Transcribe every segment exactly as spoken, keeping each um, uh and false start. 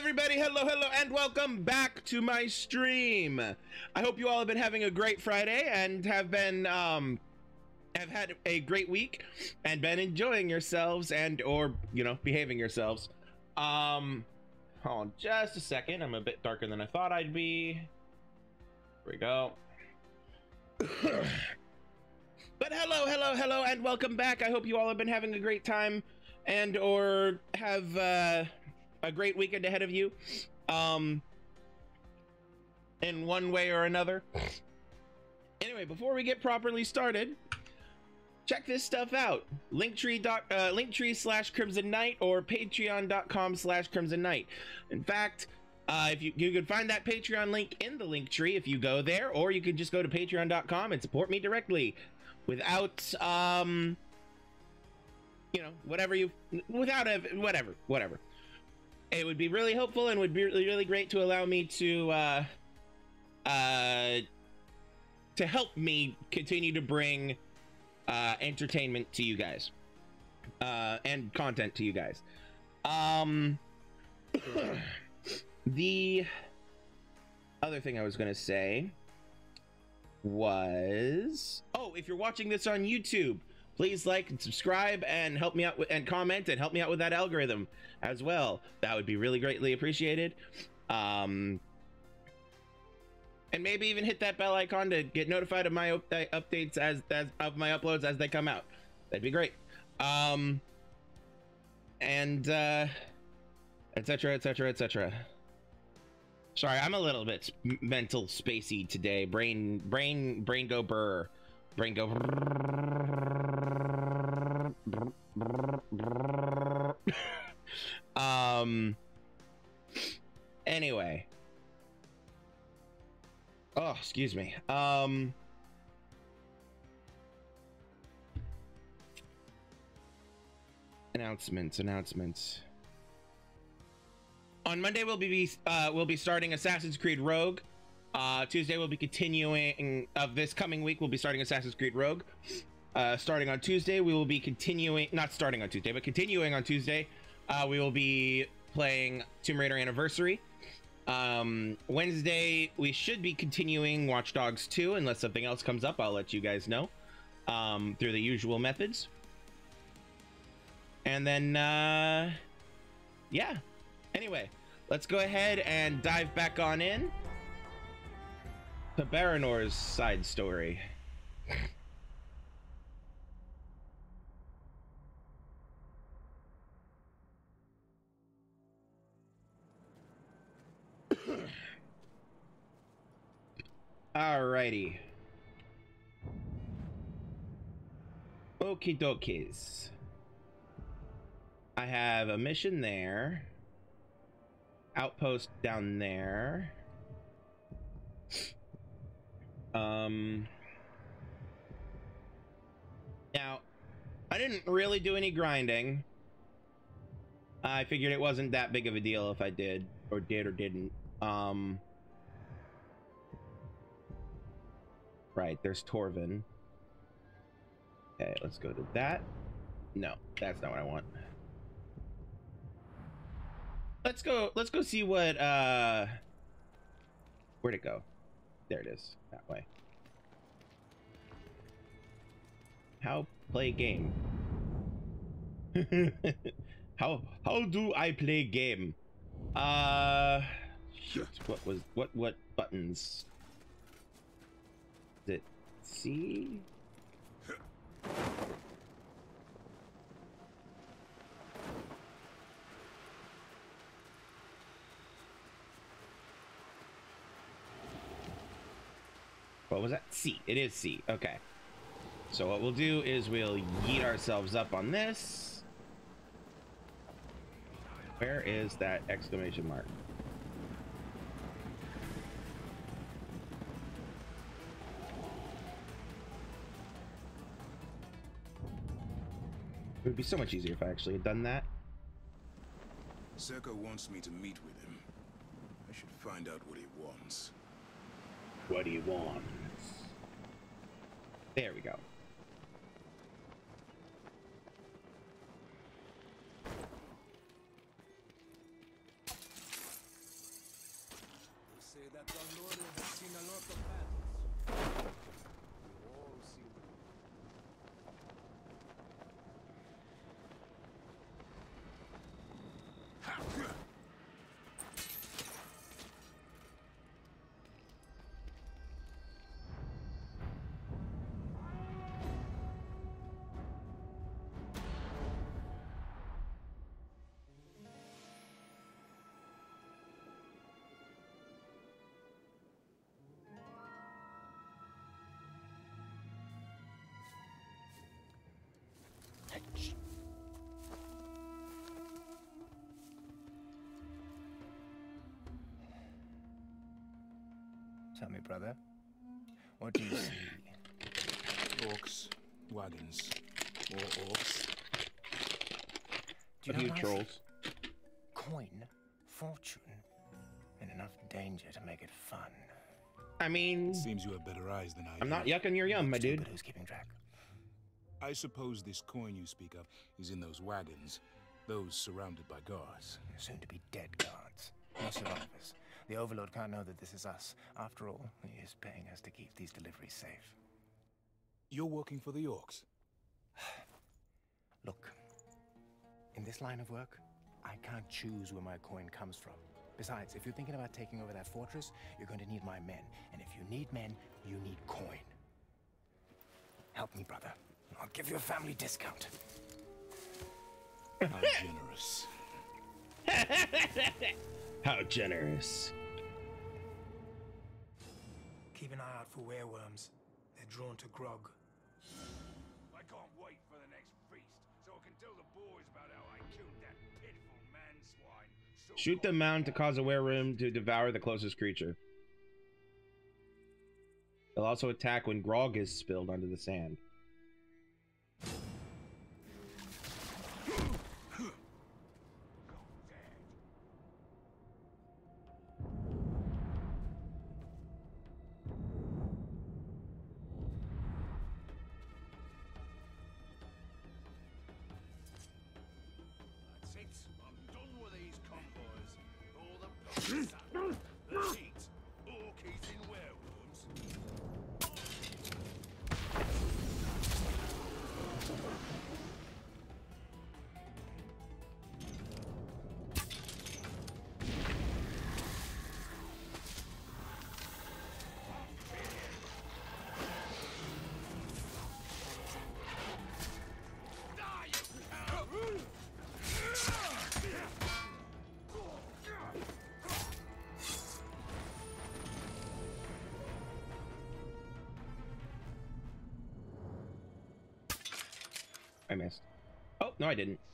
everybody, hello, hello, and welcome back to my stream. I hope you all have been having a great Friday and have been, um, have had a great week and been enjoying yourselves and, or, you know, behaving yourselves. Um, hold on just a second. I'm a bit darker than I thought I'd be. Here we go. But hello, hello, hello, and welcome back. I hope you all have been having a great time and, or have, uh, a great weekend ahead of you, um, in one way or another. Anyway, before we get properly started, check this stuff out. Linktree dot uh, Linktree slash Krimzon Knight or Patreon dot com slash Krimzon Knight. In fact, uh, if you you can find that Patreon link in the Linktree if you go there, or you can just go to Patreon dot com and support me directly without um, you know, whatever you without a whatever whatever. It would be really helpful and would be really, really great to allow me to, uh, uh, to help me continue to bring, uh, entertainment to you guys, uh, and content to you guys. Um, the other thing I was going to say was, oh, if you're watching this on YouTube, please like and subscribe and help me out with, and comment and help me out with that algorithm as well. That would be really greatly appreciated. Um, and maybe even hit that bell icon to get notified of my up updates as, as of my uploads as they come out. That'd be great. Um, and uh, et cetera, et cetera, et cetera. Sorry, I'm a little bit mental spacey today. Brain, brain, brain go burr. Brain go. um. Anyway. Oh, excuse me. Um. Announcements. Announcements. On Monday we'll be uh we'll be starting Assassin's Creed Rogue. Uh, Tuesday we'll be continuing, of this coming week, we'll be starting Assassin's Creed Rogue. Uh, starting on Tuesday, we will be continuing, not starting on Tuesday, but continuing on Tuesday, uh, we will be playing Tomb Raider Anniversary. Um, Wednesday, we should be continuing Watch Dogs two, unless something else comes up, I'll let you guys know, um, through the usual methods. And then, uh, yeah. Anyway, let's go ahead and dive back on in to Baranor's side story. Alrighty. Okie dokies. I have a mission there. Outpost down there. Um, now, I didn't really do any grinding. I figured it wasn't that big of a deal if I did, or did or didn't. Um, right, there's Torvin. Okay, let's go to that. No, that's not what I want. Let's go, let's go see what, uh, where'd it go? There it is, that way. How play game? how how do I play game? Uh, shoot, what was what what buttons? Is it C? What was that? C. It is C. Okay. So what we'll do is we'll yeet ourselves up on this. Where is that exclamation mark? It would be so much easier if I actually had done that. Seko wants me to meet with him. I should find out what he wants. What do you want? There we go. Tell me, brother, what do you see? Orcs, wagons, more orcs. Do A you few know what I trolls. see? Coin, fortune, and enough danger to make it fun. I mean, Seems you have better eyes than I I'm do. not yucking your yum, my dude. But who's keeping track? I suppose this coin you speak of is in those wagons, those surrounded by guards. Soon to be dead guards. No survivors. The Overlord can't know that this is us. After all, he is paying us to keep these deliveries safe. You're working for the orcs? Look, in this line of work, I can't choose where my coin comes from. Besides, if you're thinking about taking over that fortress, you're going to need my men. And if you need men, you need coin. Help me, brother. I'll give you a family discount. How generous. How generous. Keep an eye out for werewolves. They're drawn to grog. I can't wait for the next feast, so I can tell the boys about how I killed that pitiful man-swine. So Shoot the mound to cause a werewolf to devour the closest creature. They'll also attack when grog is spilled onto the sand. That's it. I'm done with these convoys. All the the heat. Orc eating werewolves. I missed. Oh, no, I didn't.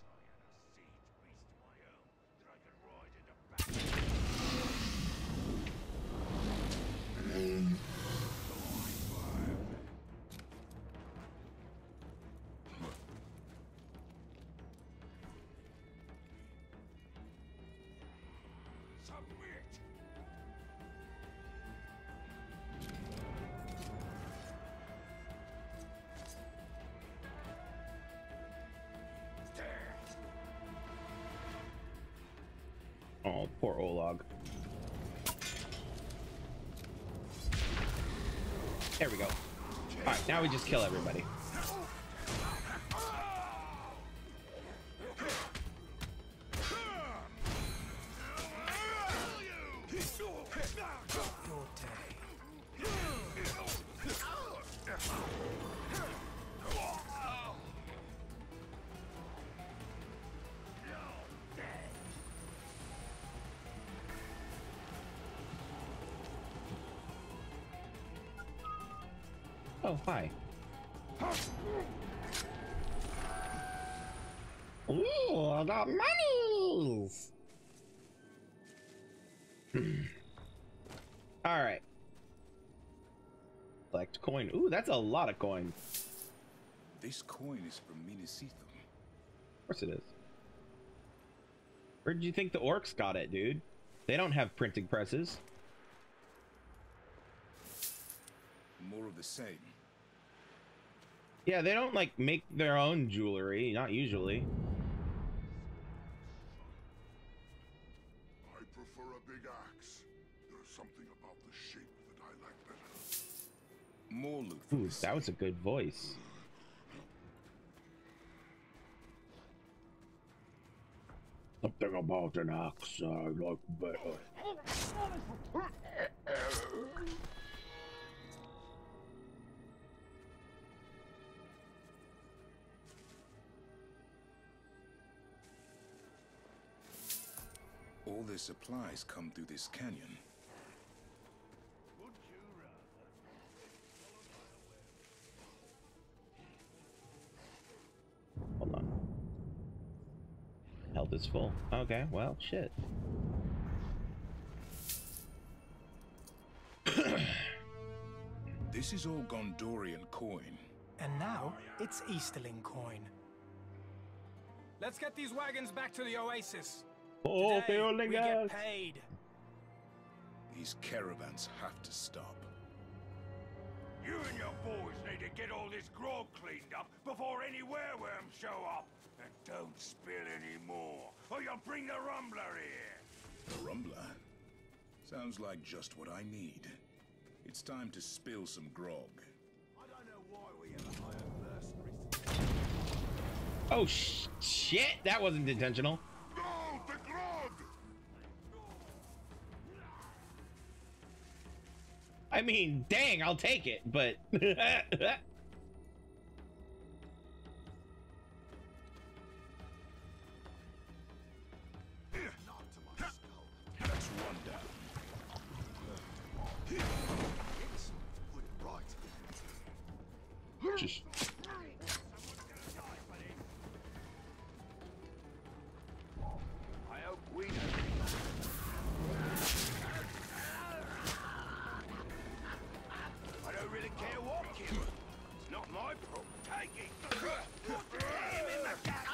Oh, poor Olog. There we go. Alright, now we just kill everybody. Oh, hi. Ooh, I got monies! Alright. Collect coin. Ooh, that's a lot of coin. This coin is from Minisithum. Of course it is. Where did you think the orcs got it, dude? They don't have printing presses. More of the same. Yeah, they don't, like, make their own jewelry. Not usually. I prefer a big axe. There's something about the shape that I like better. More loot from Ooh, the that was a good voice. Something about an axe I like better. All their supplies come through this canyon. Hold on. Health is full. Okay, well, shit. This is all Gondorian coin. And now, it's Easterling coin. Let's get these wagons back to the Oasis. Oh, Today, we get paid. These caravans have to stop. You and your boys need to get all this grog cleaned up before any wereworms show up. And don't spill any more, or you'll bring the Rumbler here. The Rumbler? Sounds like just what I need. It's time to spill some grog. I don't know why we ever hire mercenaries. Oh sh shit! That wasn't intentional. No, the grog! I mean, dang, I'll take it, but That's one down. just I hope we know. I don't really care what kills. It's not my problem. Take it. Hit him in the gut.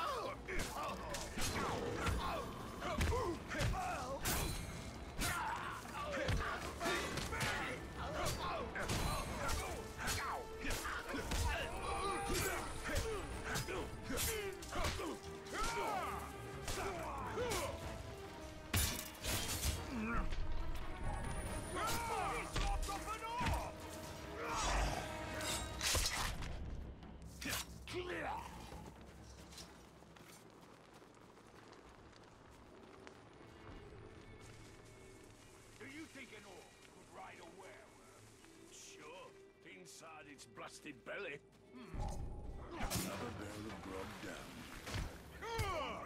Inside its blasted belly. Another barrel of grog down.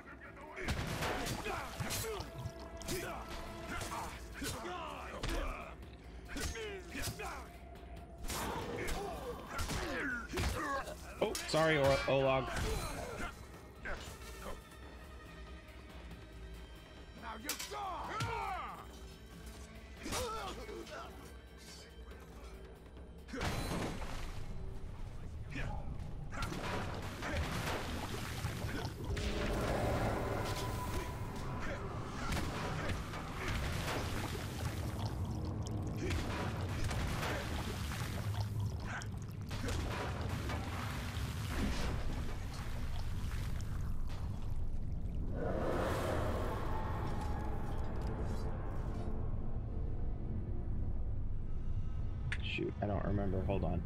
oh, sorry, or Olog. Now you die! Shoot, I don't remember. Hold on.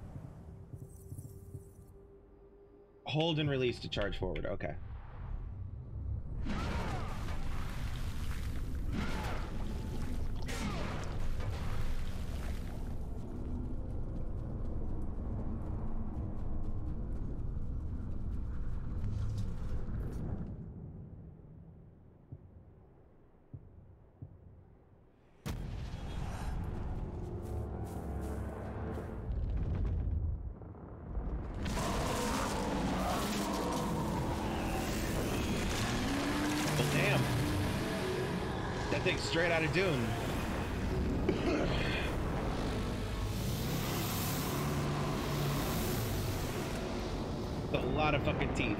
Hold and release to charge forward. Okay. Straight out of Dune. A lot of fucking teeth.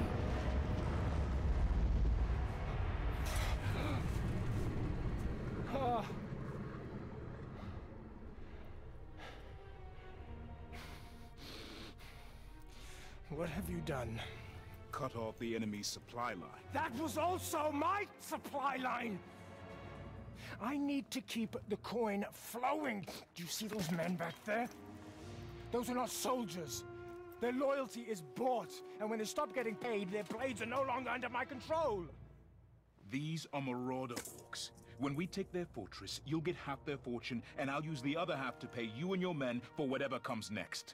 What have you done? Cut off the enemy's supply line. That was also my supply line! I need to keep the coin flowing. Do you see those men back there? Those are not soldiers. Their loyalty is bought, and when they stop getting paid, their blades are no longer under my control. These are marauder orcs. When we take their fortress, you'll get half their fortune, and I'll use the other half to pay you and your men for whatever comes next.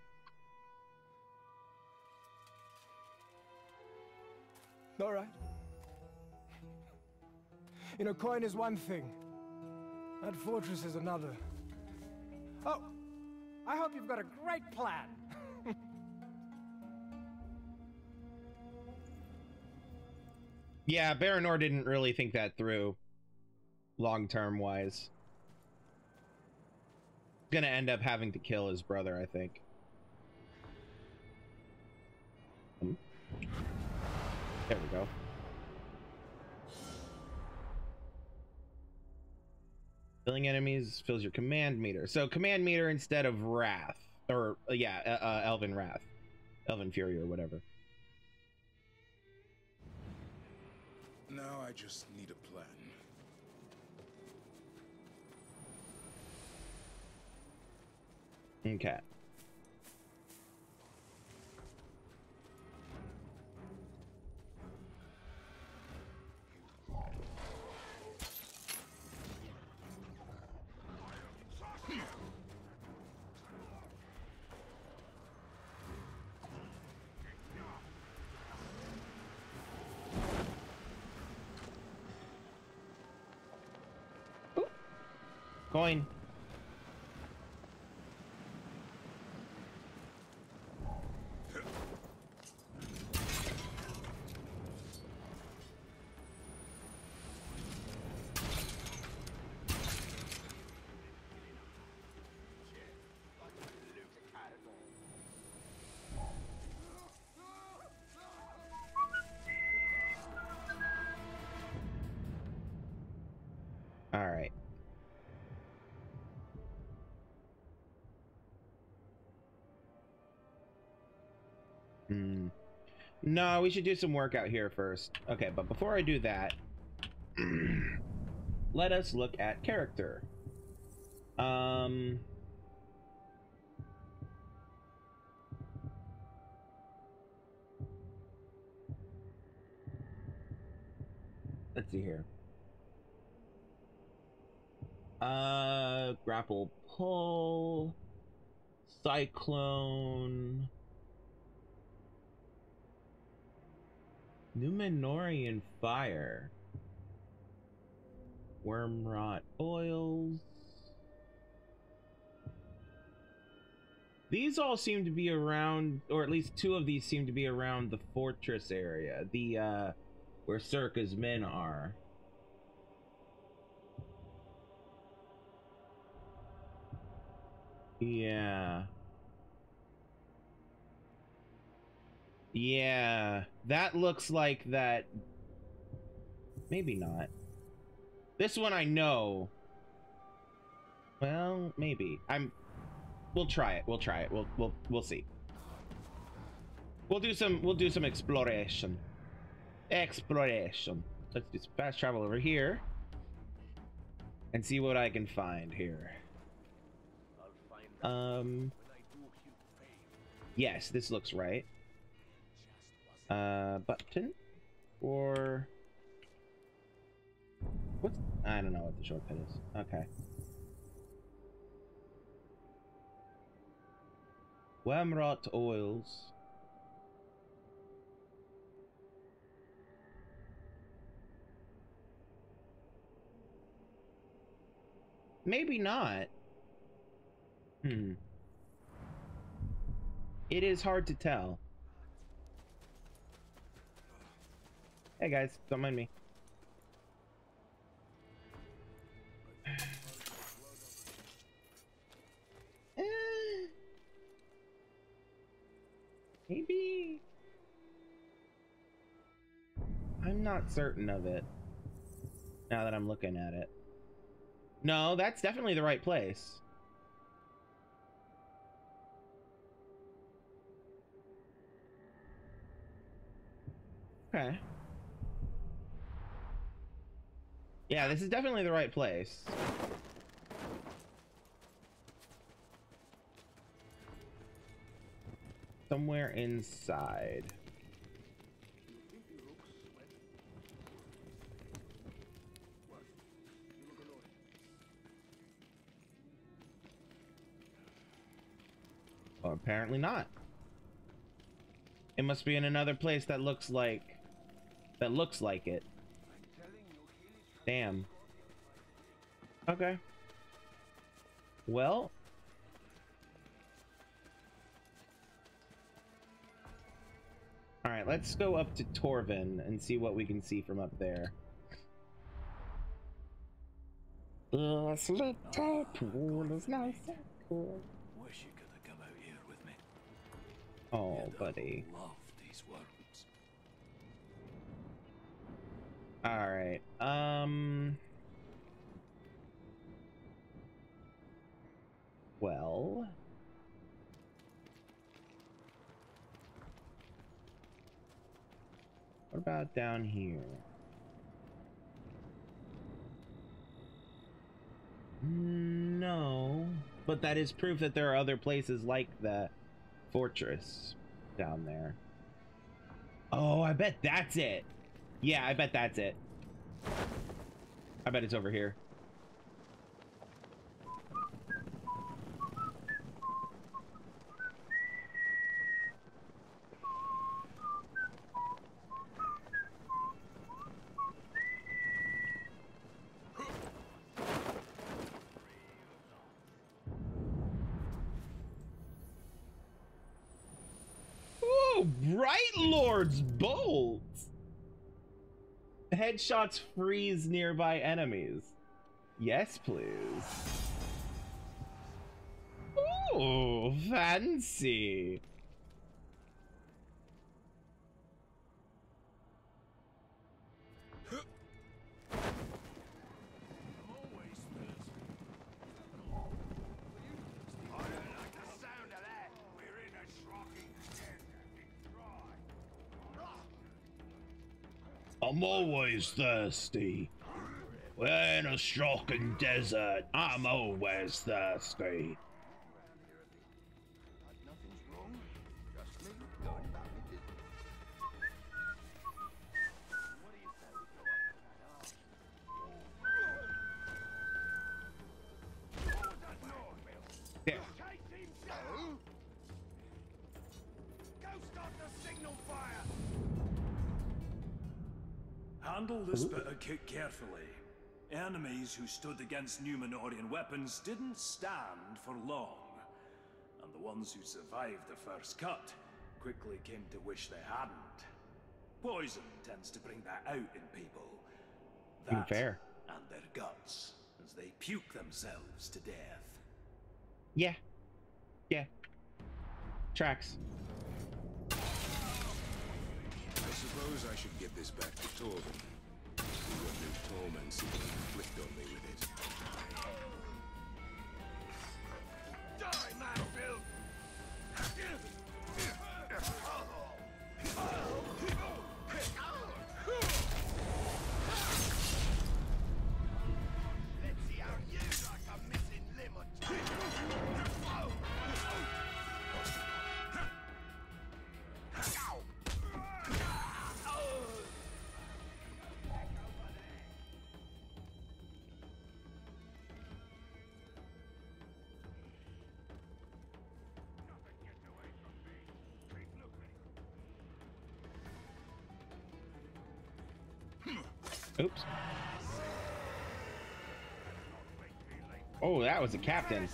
All right. You know, coin is one thing. That fortress is another. Oh, I hope you've got a great plan. Yeah, Baranor didn't really think that through, long-term wise. Gonna end up having to kill his brother, I think. Hmm. There we go. Killing enemies fills your command meter. So command meter instead of wrath, or uh, yeah, uh, uh, Elven wrath, Elven fury, or whatever. Now I just need a plan. Okay. Ooh. Coin. All right. Hmm. No, we should do some work out here first. Okay, but before I do that, let us look at character. Um... Let's see here. Uh, grapple pull, cyclone, Numenorian fire, wormrot oils. These all seem to be around, or at least two of these seem to be around the fortress area, the uh, where Circa's men are. Yeah. Yeah, that looks like that. Maybe not. This one I know. Well, maybe. I'm we'll try it. We'll try it. We'll we'll we'll see. We'll do some we'll do some exploration. Exploration. Let's do some fast travel over here and see what I can find here. Um Yes, this looks right. Uh button or what's I don't know what the shortcut is. Okay. Wormrot oils. Maybe not. Hmm. It is hard to tell. Hey guys, don't mind me. Eh. Maybe. I'm not certain of it. Now that I'm looking at it. No, that's definitely the right place. Okay. Yeah, this is definitely the right place. Somewhere inside. Well, apparently not. It must be in another place that looks like that looks like it. Damn. Okay. Well, all right, let's go up to Torvin and see what we can see from up there. This little pool is nice and Wish you could have come out here with me. Oh, You'd have buddy. loved these worms. All right. Um. Well. What about down here? No, but that is proof that there are other places like the fortress down there. Oh, I bet that's it. Yeah, I bet that's it. I bet it's over here. Bright Lord's bolts. Headshots freeze nearby enemies. Yes, please. Ooh, fancy. I'm always thirsty. We're in a shocking desert. I'm always thirsty. There. Handle this Ooh. bit of kit carefully. Enemies who stood against Numenorian weapons didn't stand for long. And the ones who survived the first cut quickly came to wish they hadn't. Poison tends to bring that out in people. That Fair. and their guts, as they puke themselves to death. Yeah. Yeah. Tracks. I suppose I should get this back to Torben. See what new torments he can inflict on me with it. Die, Manfield! Let's see how you like a missing limb or two. Oops. Oh, that was a captain.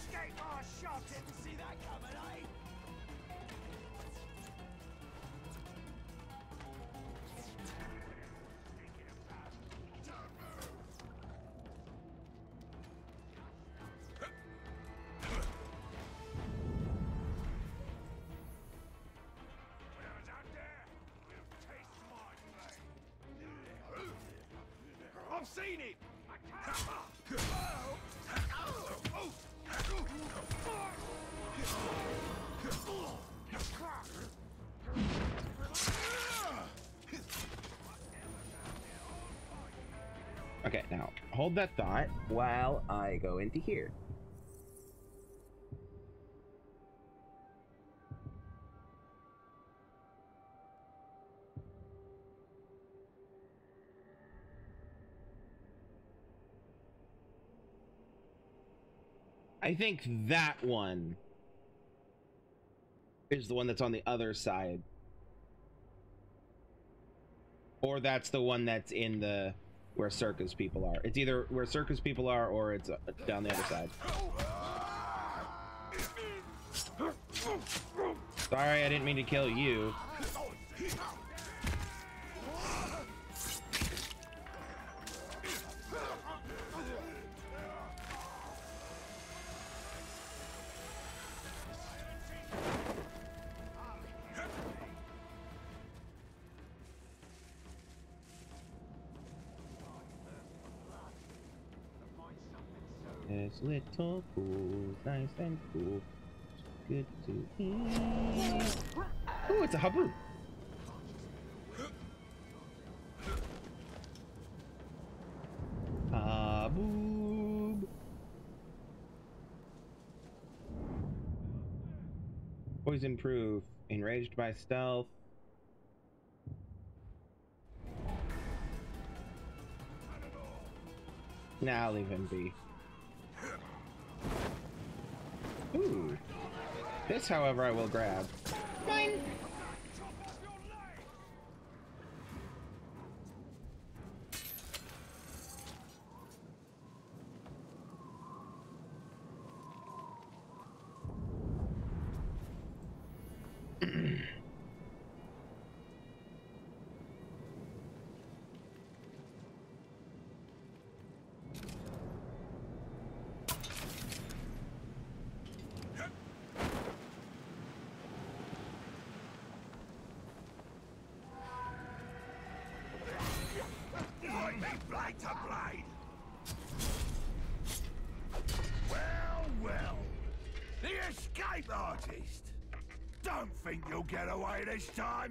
I've seen it! Okay, now hold that thought while I go into here. I think that one is the one that's on the other side. Or that's the one that's in the where circus people are. It's either where circus people are or it's uh, down the other side. Sorry, I didn't mean to kill you. Nice little pools, nice and cool. Good to eat. Ooh, it's a haboob. Haboob. Poison proof. Enraged by stealth. Nah, I'll leave him be. Ooh. This, however, I will grab. Mine! Artist. Don't think you'll get away this time.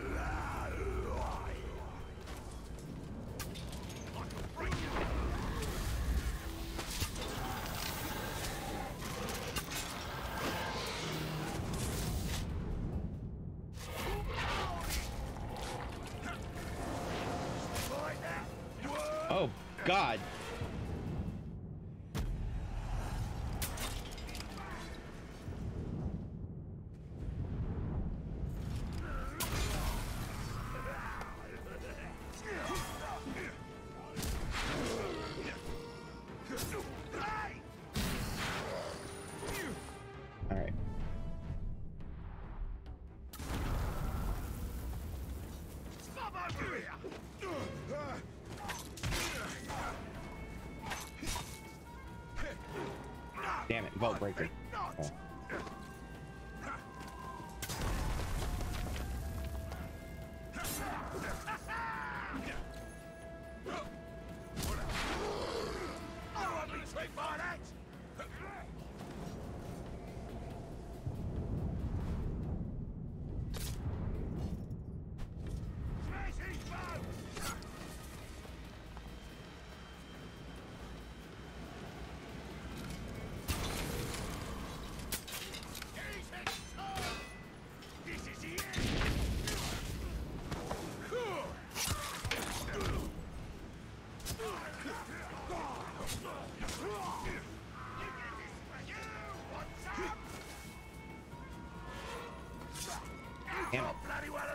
Oh, God. Damn it, vault breaker. Oh. Damn it.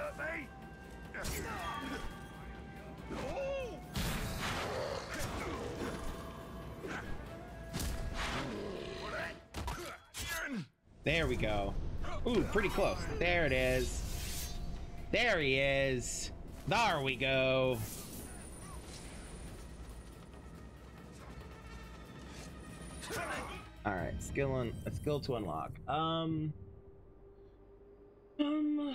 There we go. Ooh, pretty close. There it is. There he is. There we go. All right, skill on a skill to unlock. Um. Um.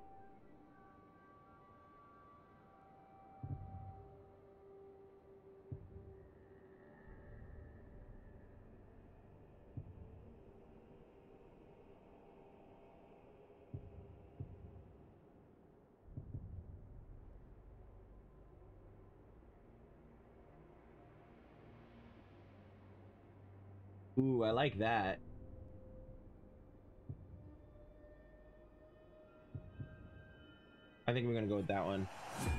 Ooh, I like that. I think we're gonna go with that one.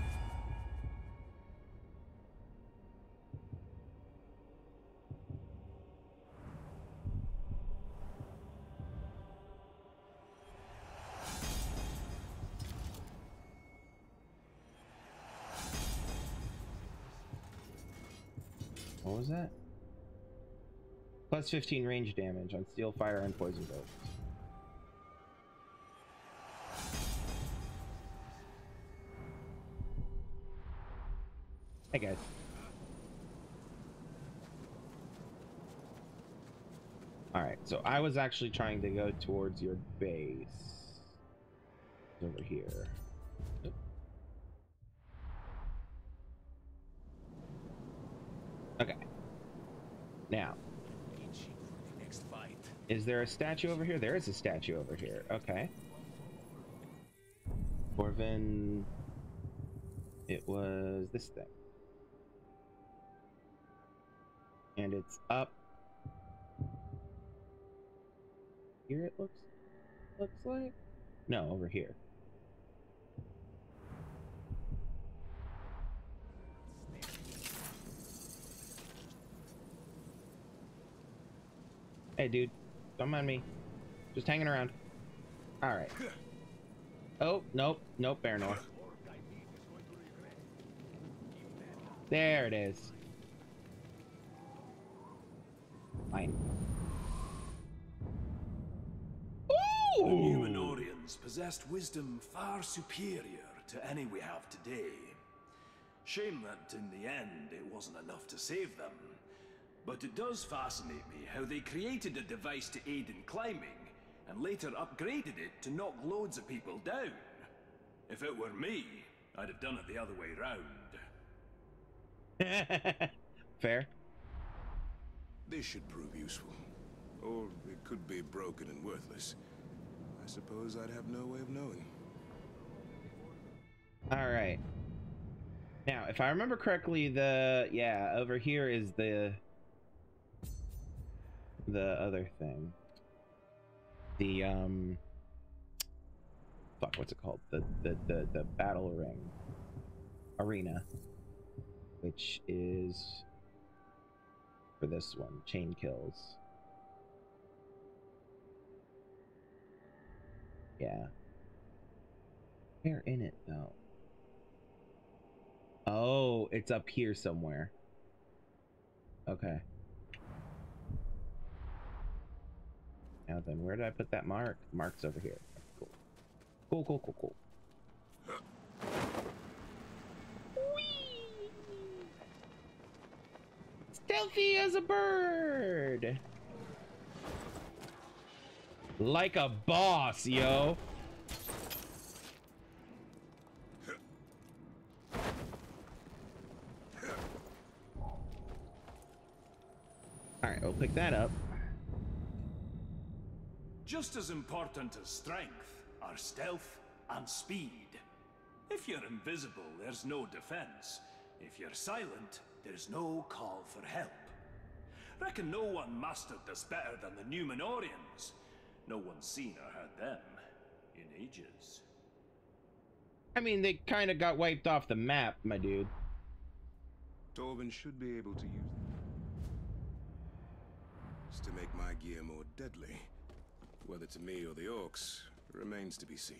What was that? Plus fifteen range damage on steel, fire, and poison bolts. Hey guys. Alright, so I was actually trying to go towards your base. It's over here. Oop. Okay. Now, Is there a statue over here? There is a statue over here. Okay. Corvin. It was this thing. And it's up here, it looks looks like. No, over here. Hey dude, don't mind me. Just hanging around. Alright. Oh, nope, nope, Baranor. There it is. Fine. The Numenorians possessed wisdom far superior to any we have today. Shame that in the end it wasn't enough to save them. But it does fascinate me how they created a device to aid in climbing, and later upgraded it to knock loads of people down. If it were me, I'd have done it the other way round. Fair. This should prove useful. Or it could be broken and worthless. I suppose I'd have no way of knowing. Alright. Now, if I remember correctly, the... yeah, over here is the... the other thing. The, um... fuck, what's it called? The, the, the, the battle ring. Arena. Which is... for this one. Chain kills. Yeah. Where in it, though? Oh, it's up here somewhere. Okay. Now then, where did I put that mark? Mark's over here. Cool. Cool, cool, cool, cool. Whee! Stealthy as a bird! Like a boss, yo! Alright, we'll pick that up. Just as important as strength are stealth and speed. If you're invisible, there's no defense. If you're silent, there's no call for help. Reckon no one mastered this better than the Numenorians. No one's seen or heard them in ages. I mean, they kind of got wiped off the map, my dude. Torvin should be able to use this to make my gear more deadly. Whether to me or the orcs remains to be seen.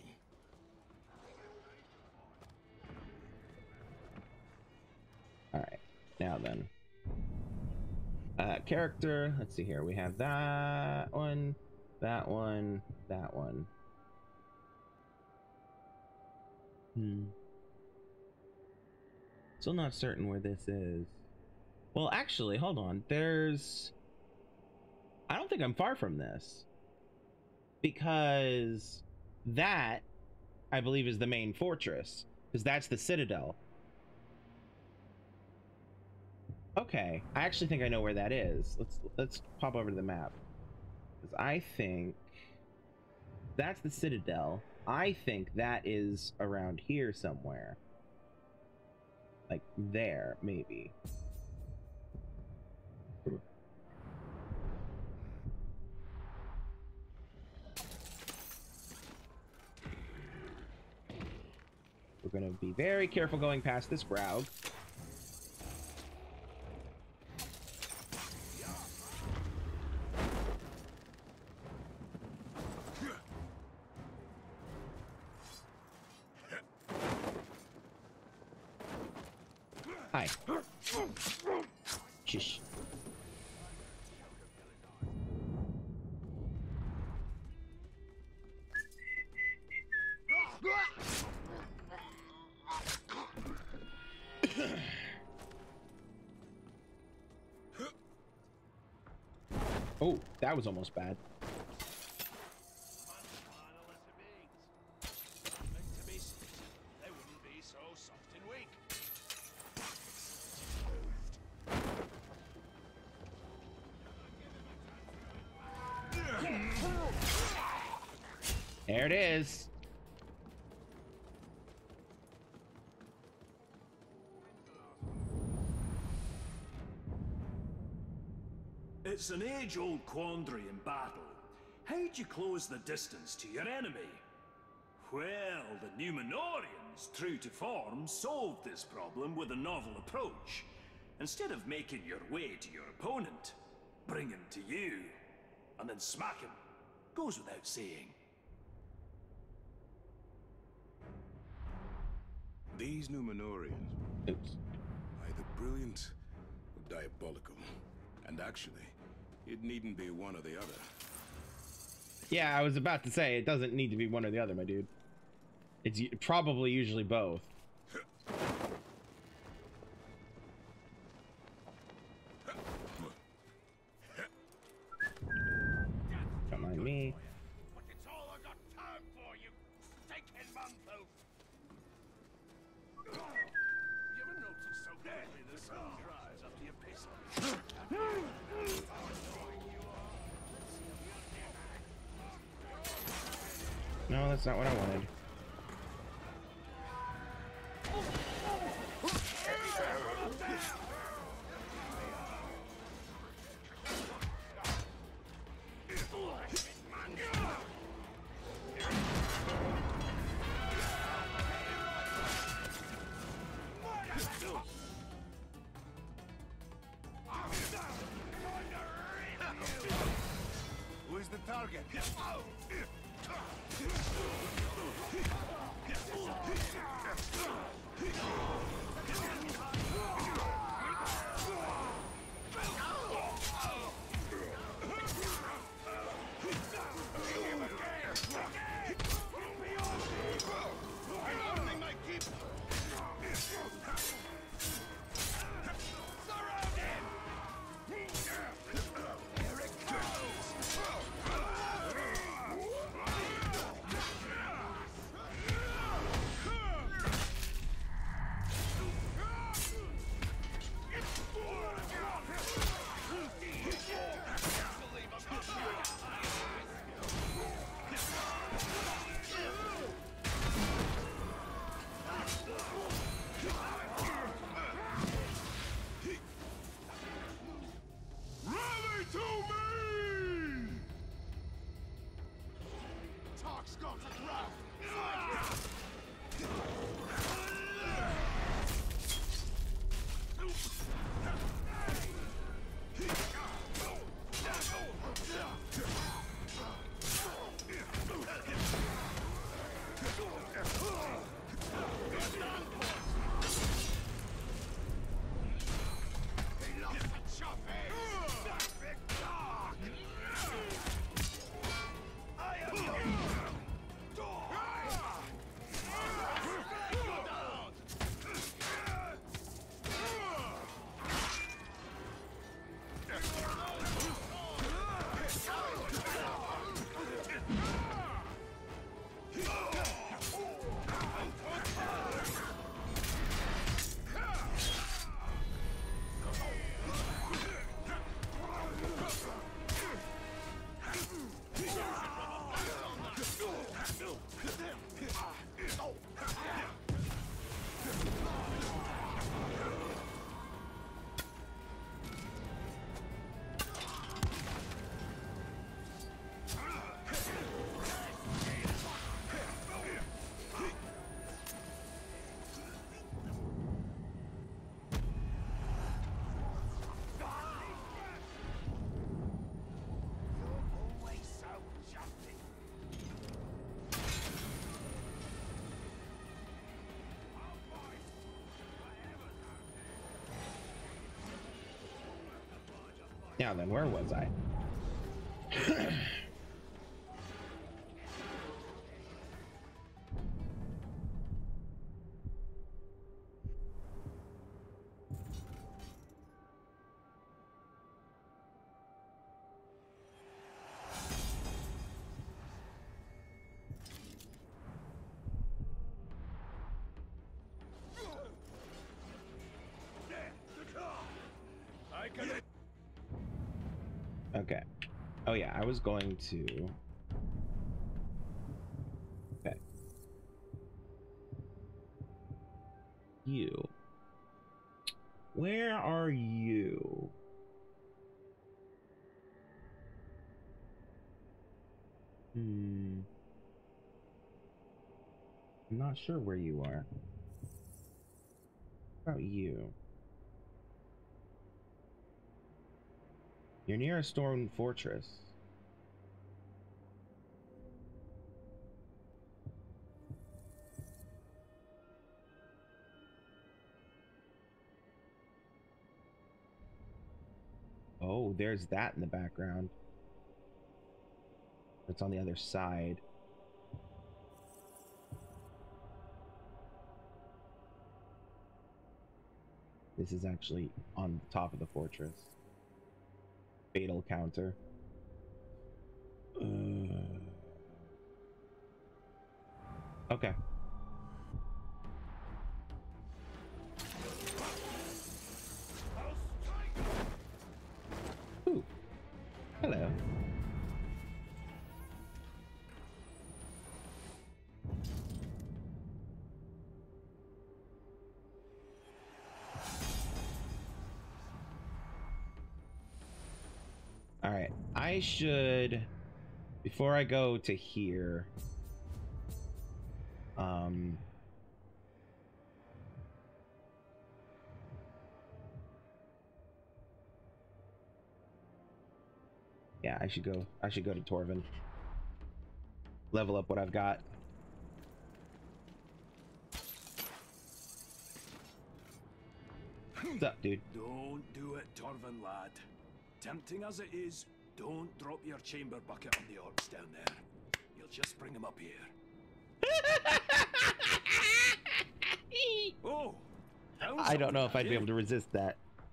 Alright, now then. Uh, character, let's see here. We have that one, that one, that one. Hmm. Still not certain where this is. Well, actually, hold on. There's... I don't think I'm far from this. Because that, I believe, is the main fortress. Because that's the citadel. Okay, I actually think I know where that is. Let's let's pop over to the map. Because I think that's the citadel. I think that is around here somewhere. Like there, maybe. We're gonna be very careful going past this Graug. Hi. Shish. Oh, that was almost bad. There it is. It's an age-old quandary in battle. How'd you close the distance to your enemy? Well, the Numenorians, true to form, solved this problem with a novel approach. Instead of making your way to your opponent, bring him to you, and then smack him. Goes without saying. These Numenorians, Oops. either brilliant or diabolical. And actually, it needn't be one or the other. Yeah, I was about to say, it doesn't need to be one or the other, my dude. It's u- probably usually both. Don't mind me. But it's all I got time for, you stinking mongrel. You ever notice so quickly the sun dries after you piss on it? No, that's not what I wanted. Who is the target? Now then, where was I? Okay. Oh yeah, I was going to... you? Where are you? Hmm. I'm not sure where you are. What about you? You're near a stone fortress. Oh, there's that in the background. It's on the other side. This is actually on the top of the fortress. Fatal counter. Uh... Okay. Ooh. Hello. All right, I should, before I go to here, um, yeah, I should go, I should go to Torvin, level up what I've got. What's up, dude? Don't do it, Torvin, lad. Tempting as it is, don't drop your chamber bucket on the orcs down there. You'll just bring them up here. Oh! I don't know if I'd be able to resist that.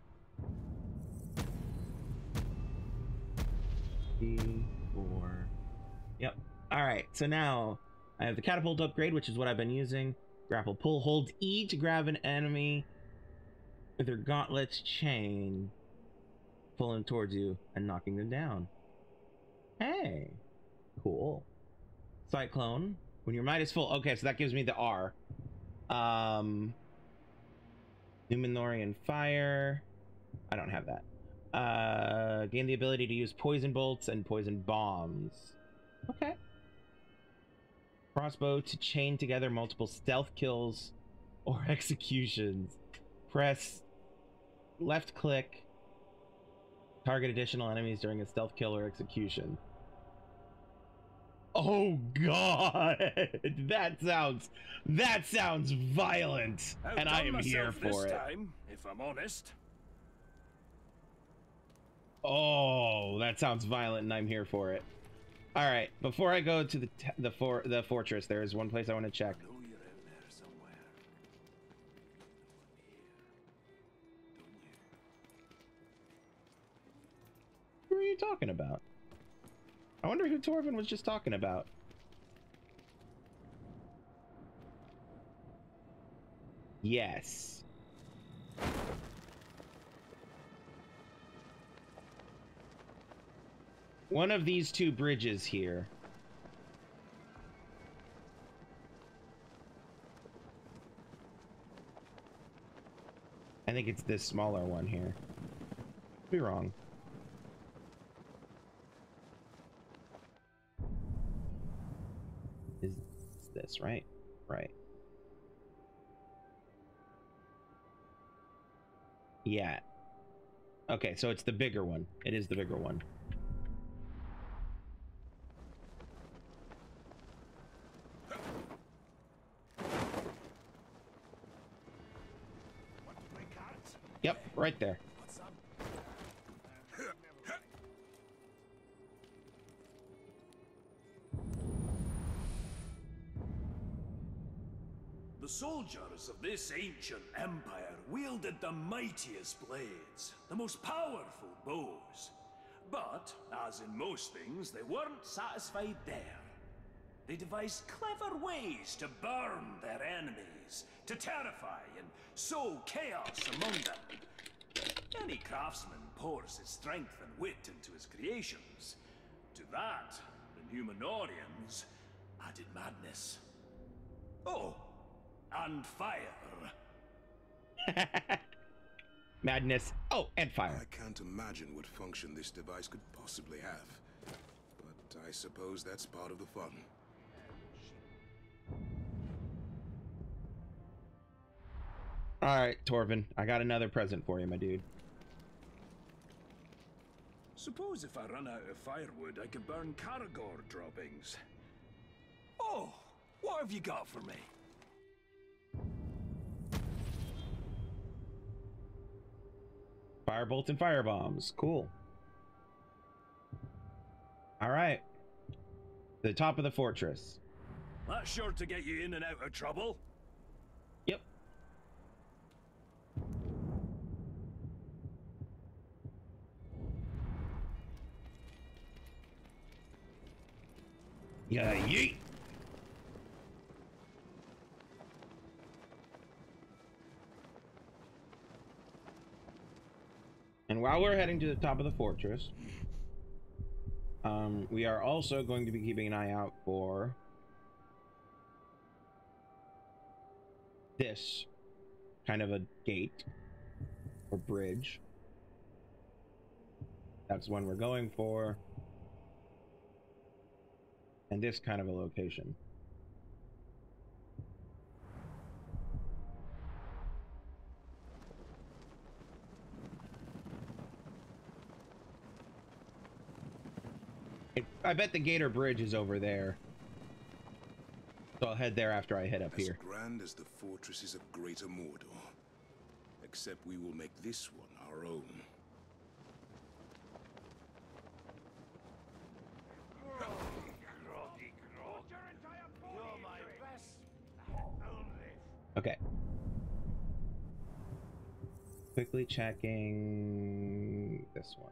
Three, four. Yep. Alright, so now I have the catapult upgrade, which is what I've been using. Grapple pull holds E to grab an enemy with their gauntlets chain, pulling them towards you and knocking them down. Hey, cool. Cyclone, when your might is full. Okay, so that gives me the R. Um, Numenorian fire. I don't have that. Uh, gain the ability to use poison bolts and poison bombs. Okay. Crossbow to chain together multiple stealth kills or executions. Press left click. Target additional enemies during a stealth kill or execution. Oh god, that sounds that sounds violent, and I am here for it. Time, if I'm honest. Oh, that sounds violent, and I'm here for it. All right, before I go to the t the for the fortress, there is one place I want to check. I know you're out there somewhere. Who are you talking about? I wonder who Torvin was just talking about. Yes. One of these two bridges here. I think it's this smaller one here. Could be wrong. Is this right? Right. Yeah. Okay, so it's the bigger one. It is the bigger one. Yep, right there. The soldiers of this ancient empire wielded the mightiest blades, the most powerful bows. But, as in most things, they weren't satisfied there. They devised clever ways to burn their enemies, to terrify and sow chaos among them. Any craftsman pours his strength and wit into his creations. To that, the Numenorians added madness. Oh, and fire. Madness. Oh, and fire. I can't imagine what function this device could possibly have. But I suppose that's part of the fun. All right, Torvin, I got another present for you, my dude. Suppose if I run out of firewood, I could burn Karagor droppings. Oh, what have you got for me? Firebolt and firebombs. Cool. All right. The top of the fortress. That's sure to get you in and out of trouble. Yep. Yeah, yeet. And while we're heading to the top of the fortress, um, we are also going to be keeping an eye out for this kind of a gate or bridge. That's one we're going for. And this kind of a location. It, I bet the Gator Bridge is over there. So I'll head there after I head up as here. As grand as the fortresses of Greater Mordor. Except we will make this one our own. Okay. Quickly checking this one.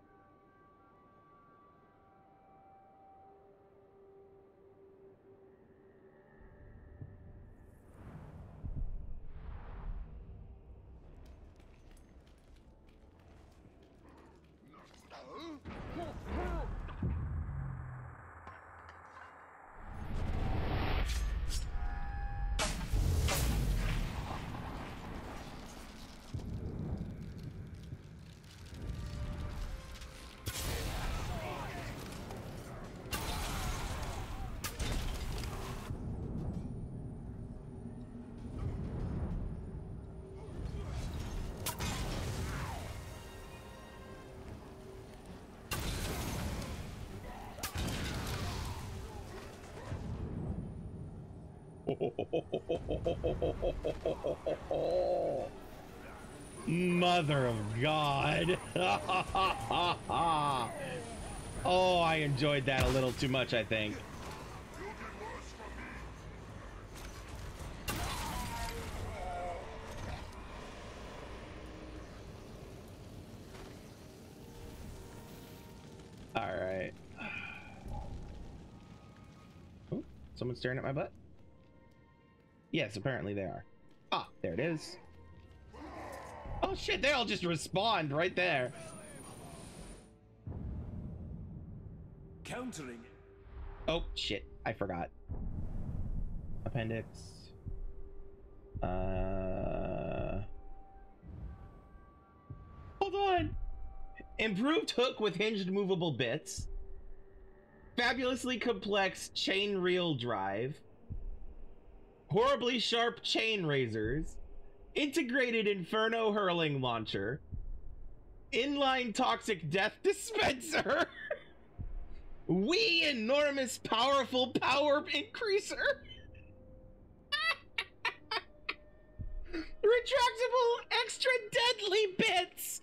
Mother of God. Oh, I enjoyed that a little too much, I think. All right. Oh, someone's staring at my butt? Yes, apparently they are. Ah, there it is. Oh shit, they all just respawned right there. Countering. Oh shit, I forgot. Appendix. Uh. Hold on. Improved hook with hinged movable bits. Fabulously complex chain reel drive. Horribly sharp chain razors. Integrated inferno hurling launcher. Inline toxic death dispenser. Wee enormous powerful power increaser. Retractable extra deadly bits.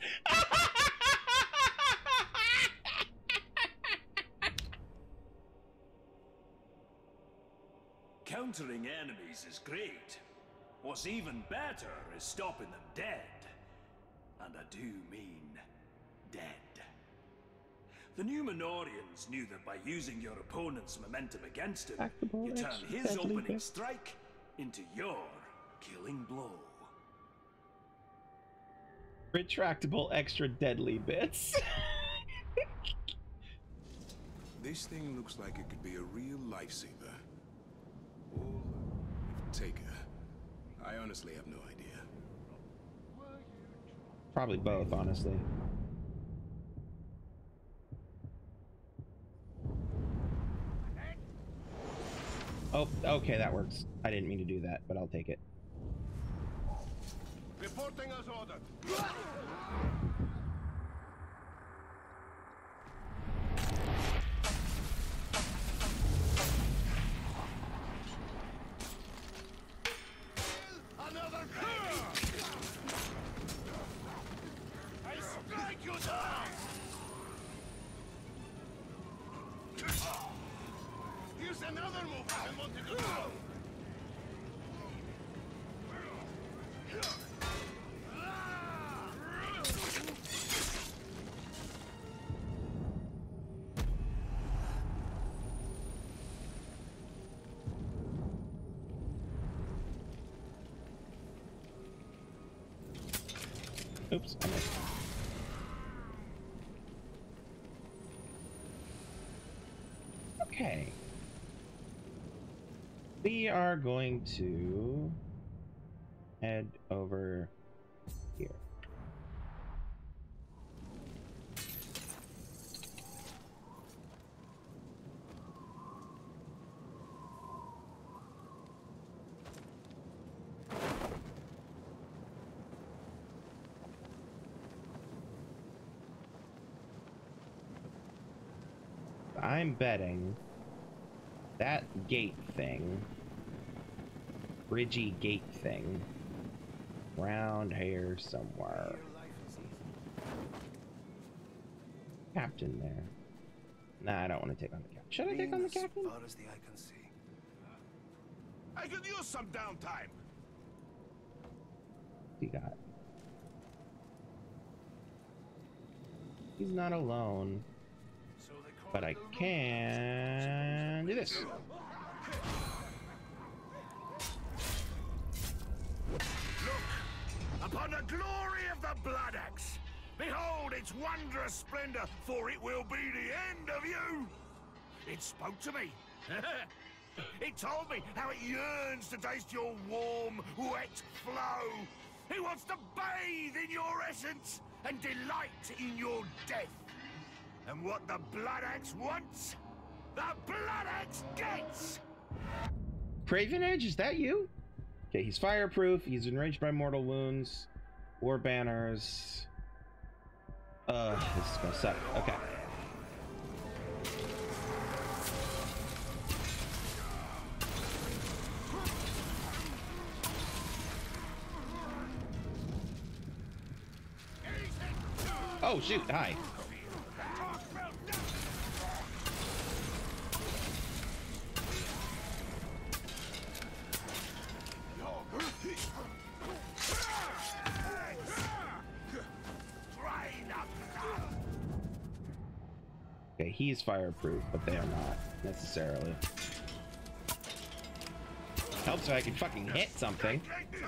Countering enemies is great. What's even better is stopping them dead. And I do mean dead. The Numenorians knew that by using your opponent's momentum against him, you turn his opening strike into your killing blow. Retractable extra deadly bits. This thing looks like it could be a real lifesaver. Or taker. I honestly have no idea. Probably both, honestly. Oh, okay, that works. I didn't mean to do that, but I'll take it. Reporting as ordered. Another baby! I strike you down! Here's another move I wanted to do! Oops, I missed. Okay. We are going to head over here. I'm betting that gate thing, bridgy gate thing, around here somewhere. Captain there. Nah, I don't want to take on the captain. Should I take on the captain? As far as the eye can see. I could use some downtime. He got. He's not alone. But I can do this. Look upon the glory of the Blood Axe. Behold its wondrous splendor, for it will be the end of you. It spoke to me. It told me how it yearns to taste your warm, wet flow. It wants to bathe in your essence and delight in your death. And what the Blood Axe wants, the Blood Axe gets! Craven Edge, is that you? Okay, he's fireproof, he's enraged by mortal wounds, war banners. Uh, this is gonna suck. Okay. Oh shoot, hi. Okay, he's fireproof, but they are not necessarily. Helps if I can fucking hit something.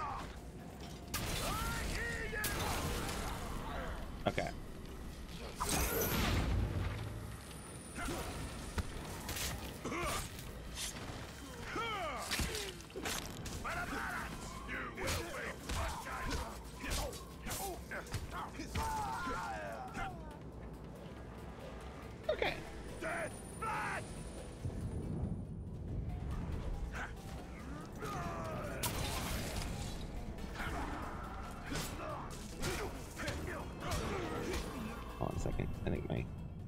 Okay. Okay. Hold on a second. I think my...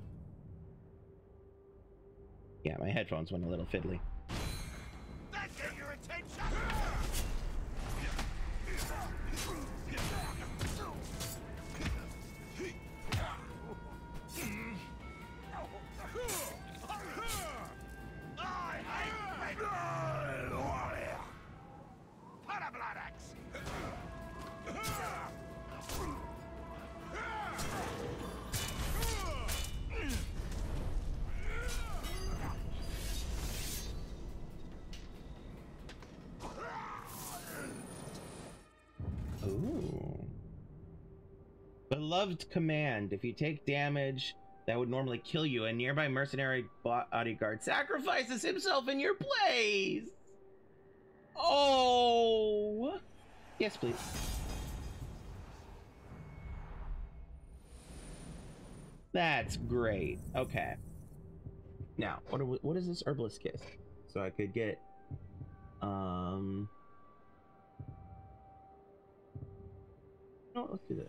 Yeah, my headphones went a little fiddly. That get your attention! I hate red warrior! Put a Blood Axe! Ooh. Beloved command. If you take damage that would normally kill you, a nearby mercenary bodyguard sacrifices himself in your place. Oh. Yes, please. That's great. Okay. Now, what are we, what is this herbalist kiss? So I could get um no, let's do this.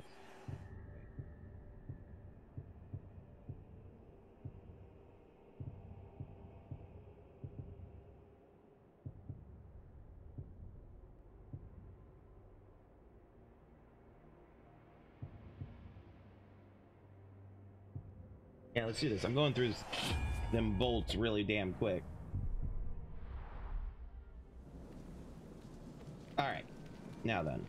Yeah, let's do this. I'm going through this, them bolts really damn quick. All right, now then.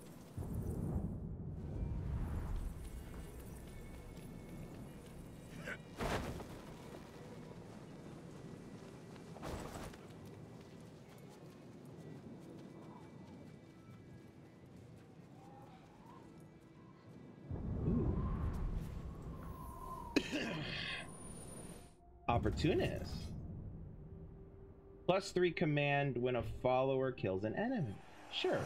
Opportunist. Plus three command when a follower kills an enemy. Sure.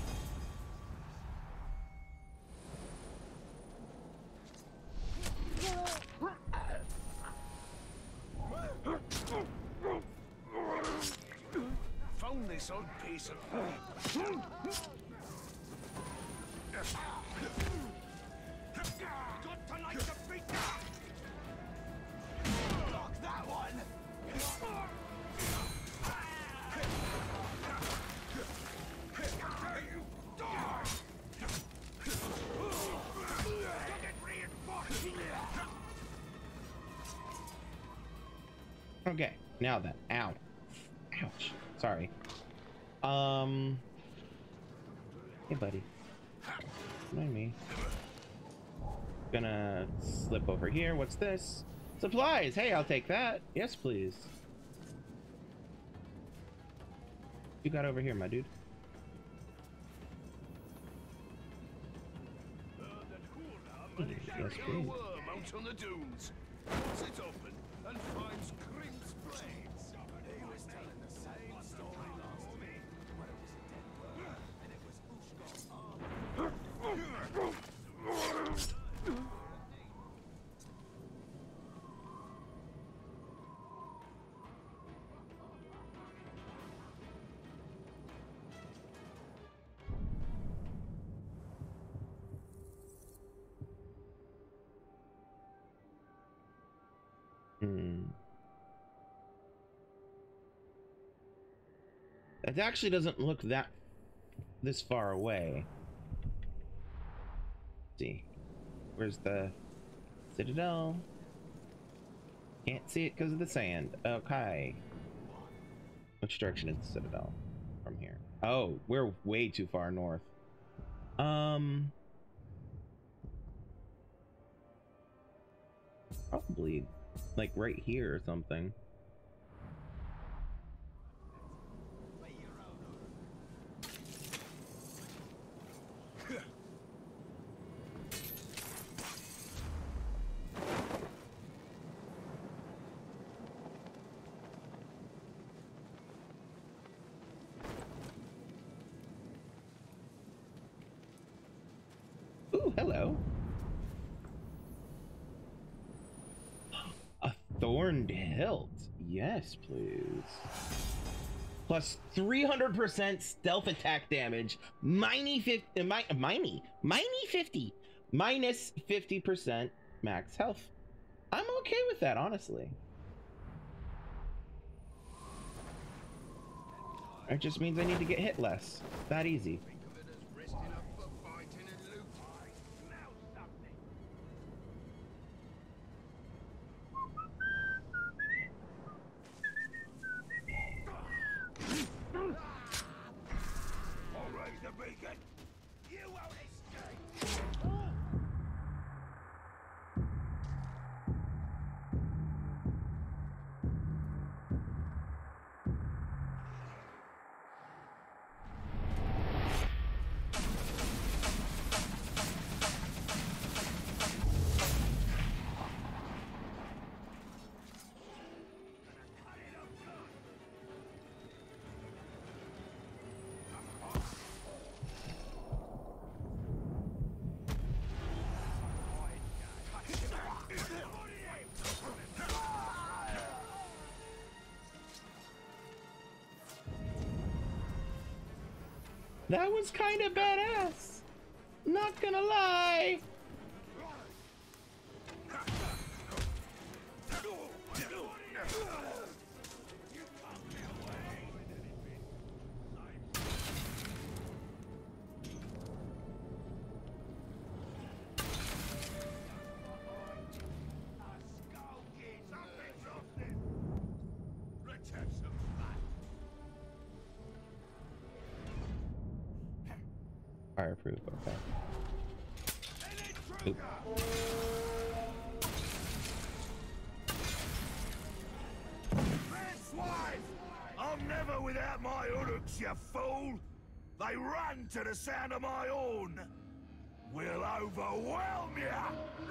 Found this old piece of... Got to like the beat. Lock that one. Okay, now then. Ow. Ouch. Sorry. Um. Hey, buddy. Mind me. Gonna slip over here. What's this? Supplies. Hey, I'll take that. Yes, please. You got over here, my dude. Yes, please. Out on the dunes. Puts it open and finds Krim's blades. He was telling the same story last week. When it was a dead bird and it was Ushgar's arm. Hmm. It actually doesn't look that this far away. Let's see, where's the citadel? Can't see it because of the sand. Okay. Which direction is the citadel from here? Oh, we're way too far north. Um, probably like right here or something. Ooh, hello. A thorned hilt. Yes, please. Plus three hundred percent stealth attack damage. Miney fifty. Uh, mi miney. Miney fifty. Minus fifty percent max health. I'm okay with that, honestly. It just means I need to get hit less. That easy. That was kind of badass. Not gonna lie. Fireproof, okay. Oop. I'm never without my uddocks, you fool! They run to the sound of my horn! We'll overwhelm ya!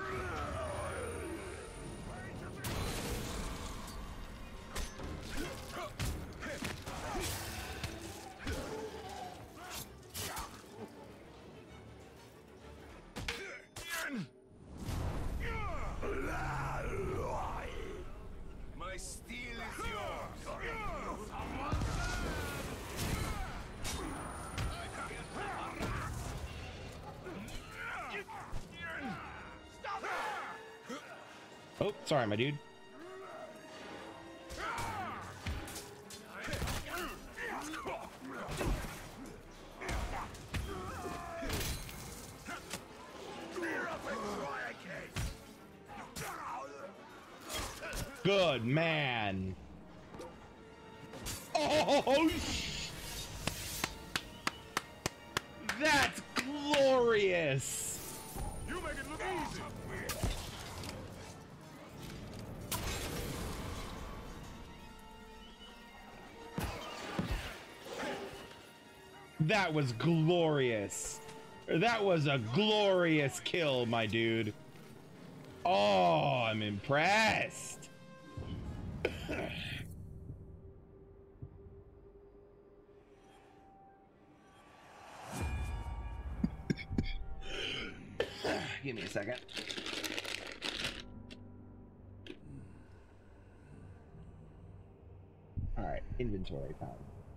My steel is yours. Oh, sorry, my dude. Good man. Oh, that's glorious. You make it look easy. That was glorious. That was a glorious kill, my dude. Oh, I'm impressed. Give me a second. All right, inventory time.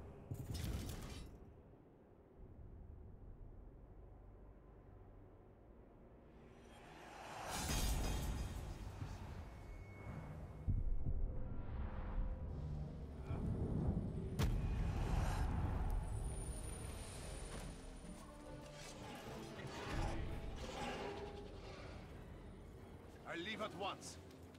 I leave at once.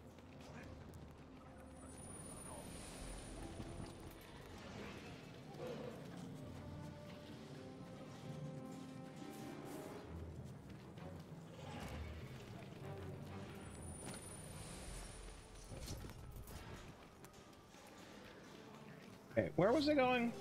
Okay, where was it going?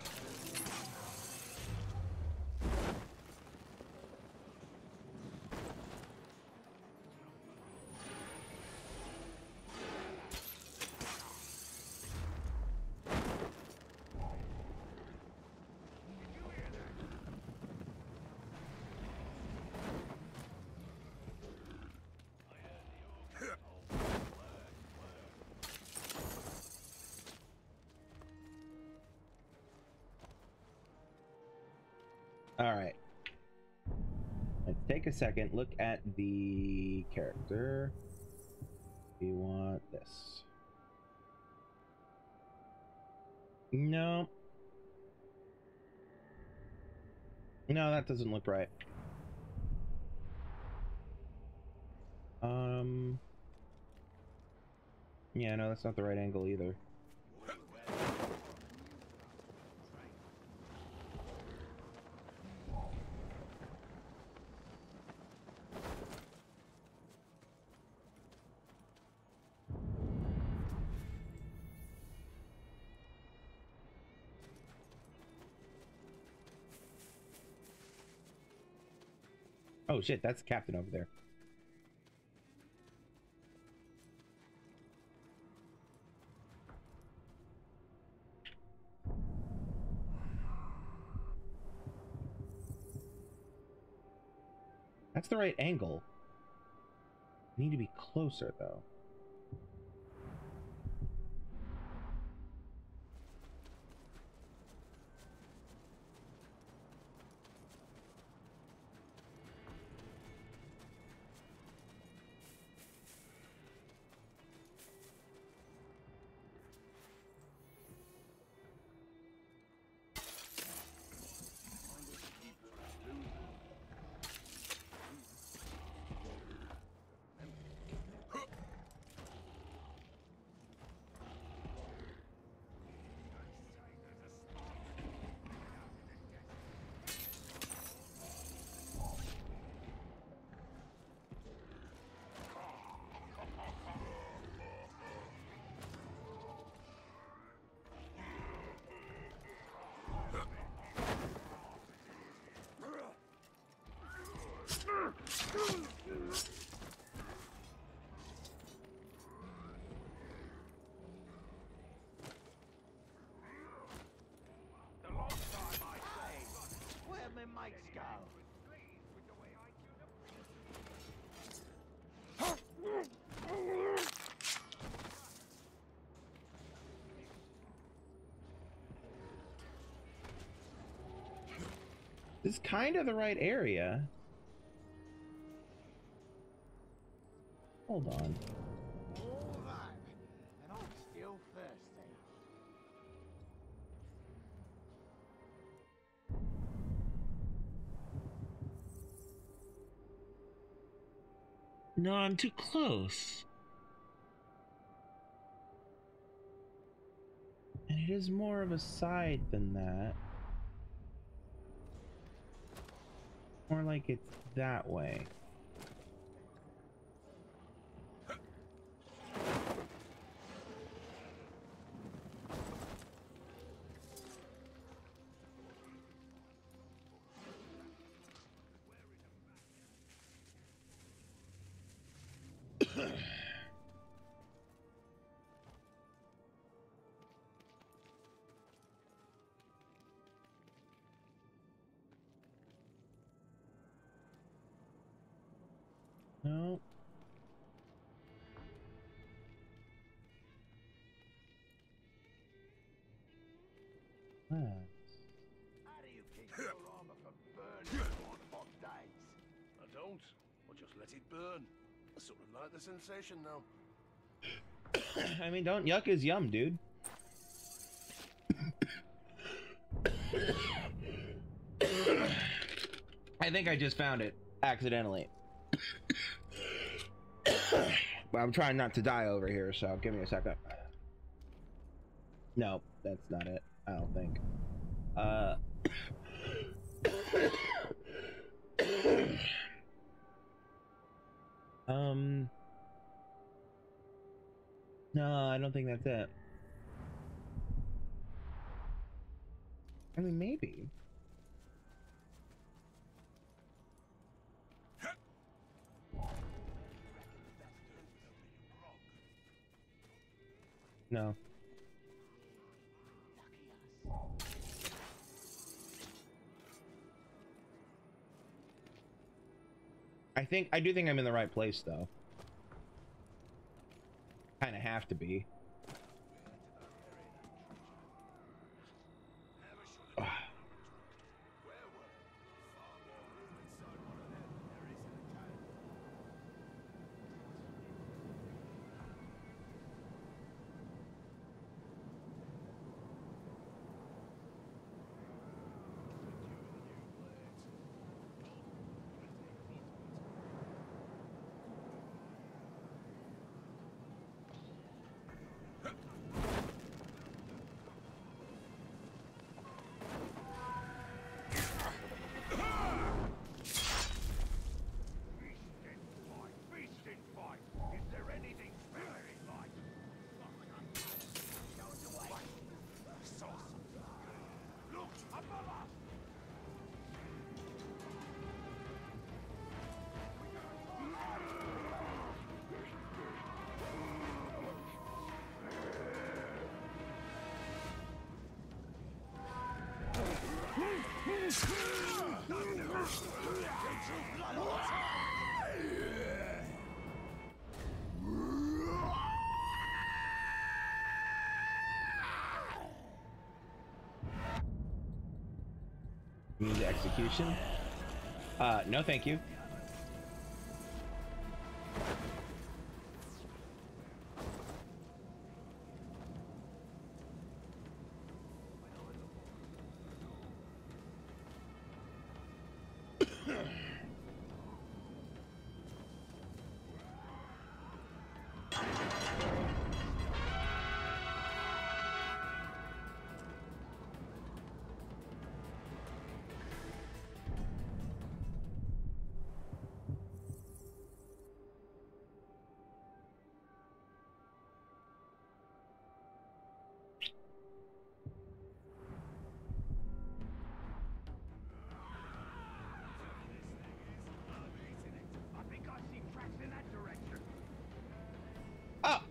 All right. Let's take a second. Look at the character. We want this. No. No, that doesn't look right. Um. Yeah, no, that's not the right angle either. Oh shit, that's the captain over there. That's the right angle. I need to be closer though. This is kind of the right area. Hold on. All that, and I'm still thirsty. No, I'm too close. And it is more of a side than that. More like it's that way. No. Ah. How do you keep your armor from burning on hot days? I don't. I just let it burn. I sort of like the sensation now. I mean, don't yuck is yum, dude. I think I just found it accidentally. But I'm trying not to die over here, so give me a second. No, that's not it. I don't think. Uh. um. No, I don't think that's it. I mean, maybe. No. I think I do think I'm in the right place though. Kind of have to be. Ugh. Means execution? Uh, no thank you.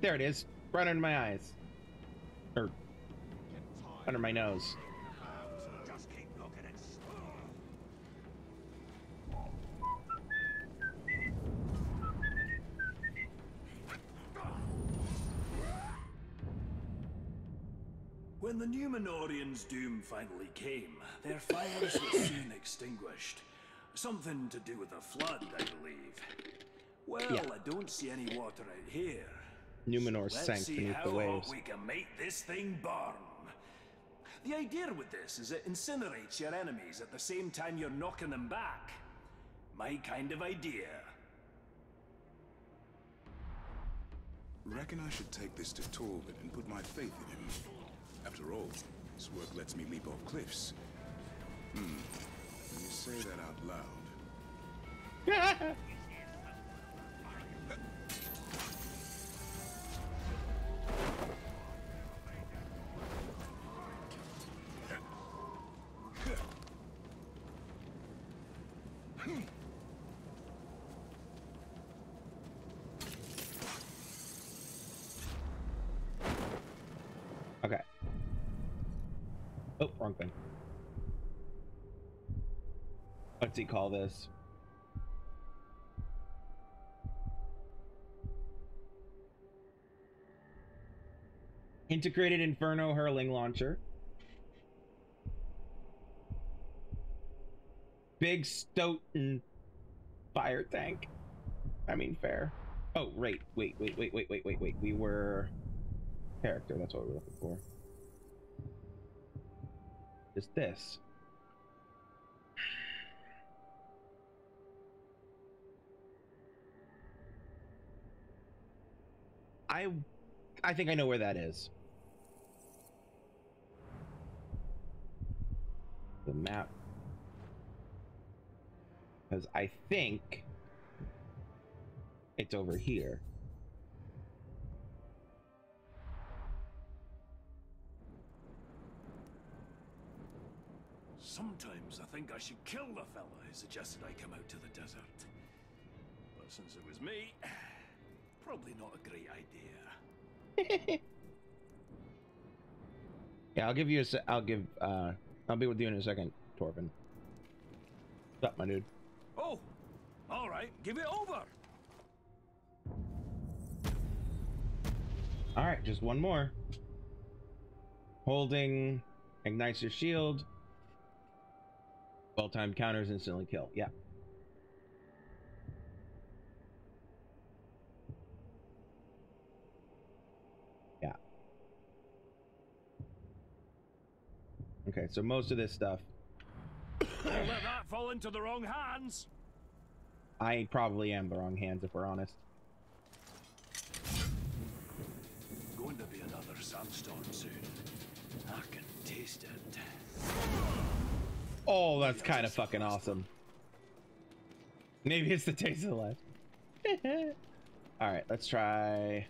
There it is. Right under my eyes. Or under my nose. Just keep looking at stuff. When the Numenorians' doom finally came, their fires were soon extinguished. Something to do with a flood, I believe. Well, Yeah. I don't see any water out here. Numenor So sank let's see beneath how the waves. hot we can make this thing burn. The idea with this is it incinerates your enemies at the same time you're knocking them back. My kind of idea. Reckon I should take this to Torvald and put my faith in him. After all, this work lets me leap off cliffs. Hmm. When you say that out loud. Okay. Oh, wrong thing. What's he call this? Integrated Inferno hurling launcher. Big Stoughton fire tank. I mean, fair. Oh, right. Wait, wait, wait, wait, wait, wait, wait. We were character. That's what we're looking for. Just this. I, I think I know where that is. The map. Because I think it's over here. Sometimes I think I should kill the fella who suggested I come out to the desert. But since it was me, probably not a great idea. Yeah, I'll give you a se- I'll give, uh, I'll be with you in a second, Torvin. What's up, my dude? Oh, all right, give it over. All right, just one more. Holding ignites your shield. Well-timed counters instantly kill. Yeah. Yeah. Okay, so most of this stuff Don't let that fall into the wrong hands. I probably am the wrong hands, if we're honest. Going to be another sandstorm soon. I can taste it. Oh, that's kind of fucking awesome. Maybe it's the taste of the last. All right, let's try.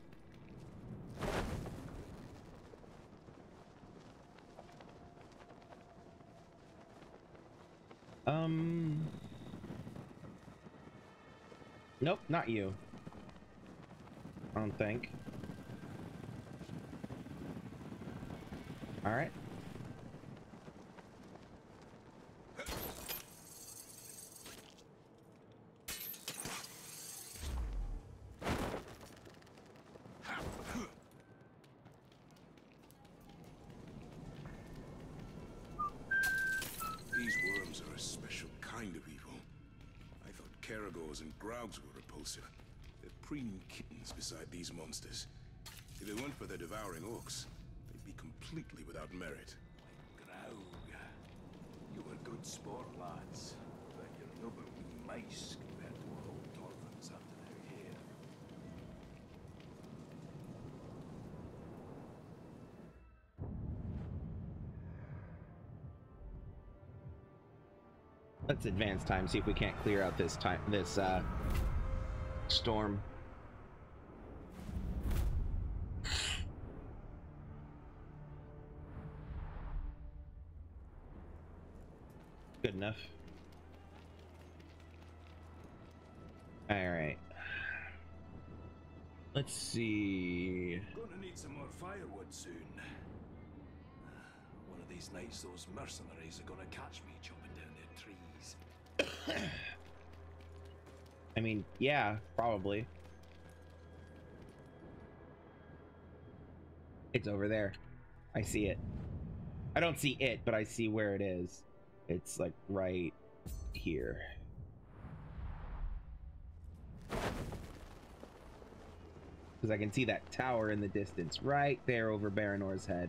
Um. Nope, not you. I don't think. All right. These worms are a special kind of evil. I thought Caragors and Graugs were repulsive. They're preening kittens beside these monsters. If it weren't for their devouring orcs, they'd be completely without merit. Graug, you were good sport, lads. But you're no but wee mice compared to what old Torvin's up to now here. Let's advance time, see if we can't clear out this time, this uh, storm. Good enough. All right. Let's see. Gonna need some more firewood soon. One of these nights, those mercenaries are gonna catch me chopping down their trees. I mean, yeah, probably. It's over there. I see it. I don't see it, but I see where it is. It's like right here. Because I can see that tower in the distance right there over Baranor's head.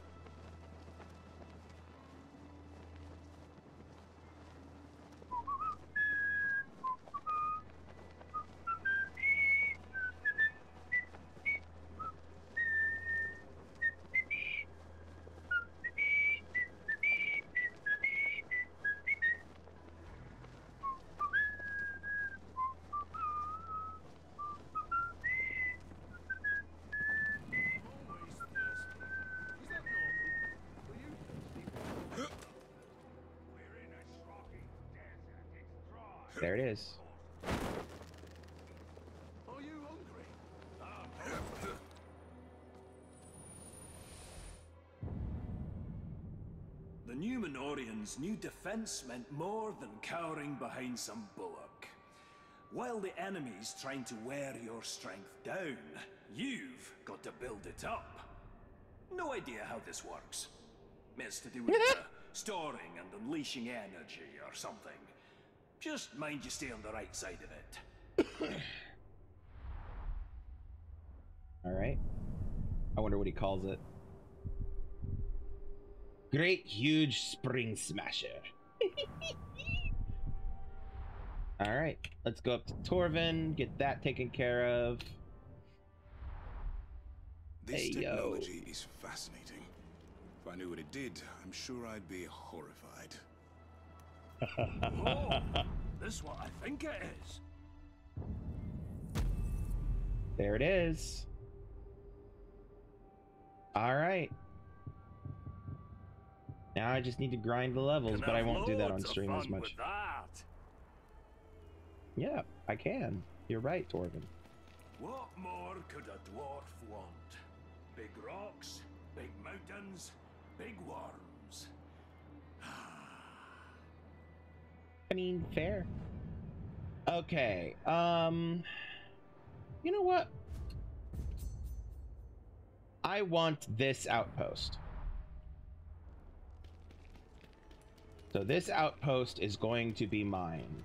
There it is. Are you hungry? The Numenorians knew defense meant more than cowering behind some bulwark. While the enemy's trying to wear your strength down, you've got to build it up. No idea how this works. It's to do with uh, storing and unleashing energy or something. Just mind you stay on the right side of it. All right. I wonder what he calls it. Great huge spring smasher. All right, let's go up to Torvin, get that taken care of. This Hey, technology yo. is fascinating. If I knew what it did, I'm sure I'd be horrified. Oh, this is what I think it is. There it is. All right. Now I just need to grind the levels, Can but I have won't do that on loads of stream as fun much. with that. Yeah, I can. You're right, Torvin. What more could a dwarf want? Big rocks, big mountains, big worms. I mean, fair. Okay, um... you know what? I want this outpost. So this outpost is going to be mine.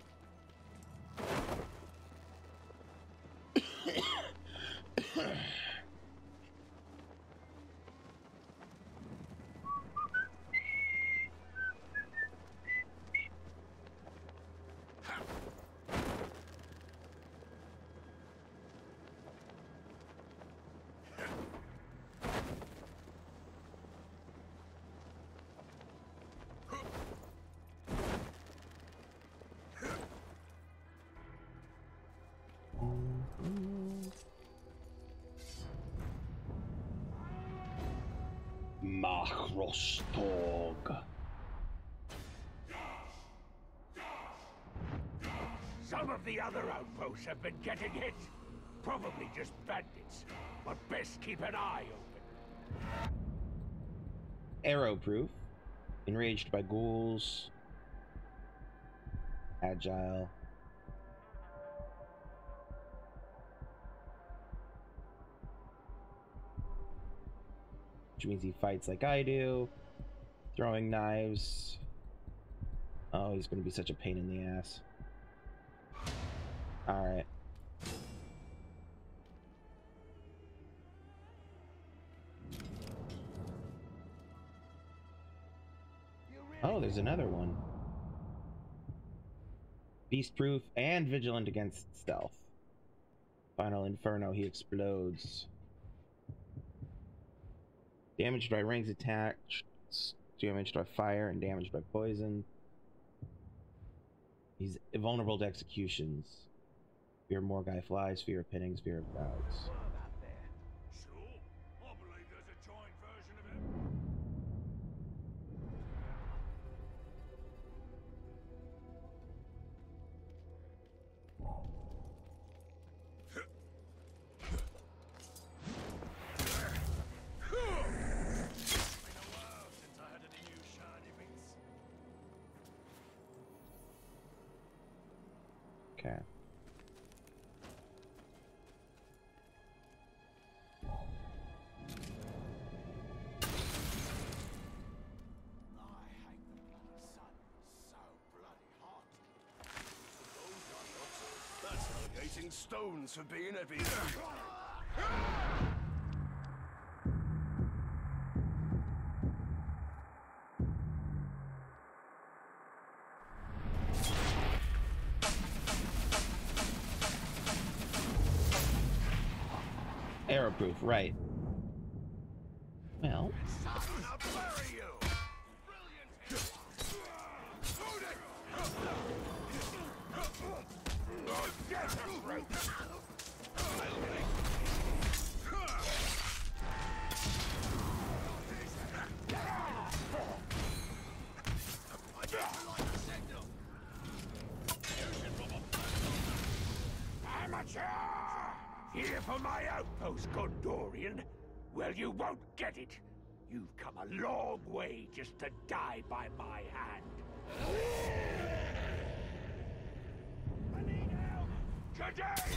Machrostog. Some of the other outposts have been getting hit. Probably just bandits, but best keep an eye open. Arrow proof. Enraged by ghouls. Agile. Which means he fights like I do. Throwing knives. Oh, he's gonna be such a pain in the ass. Alright. Oh, there's another one. Beast proof and vigilant against stealth. Final Inferno, he explodes. Damaged by ranged attacks, damaged by fire, and damaged by poison. He's vulnerable to executions. Fear of Morgai flies, fear of pinnings, fear of crowds. Sure, I believe there's a giant version of it. Okay. That's like eating stones for being heavy. Arrow-proof, right. Well. Here for my outpost, Gondorian? Well, you won't get it. You've come a long way just to die by my hand. I need help! Today!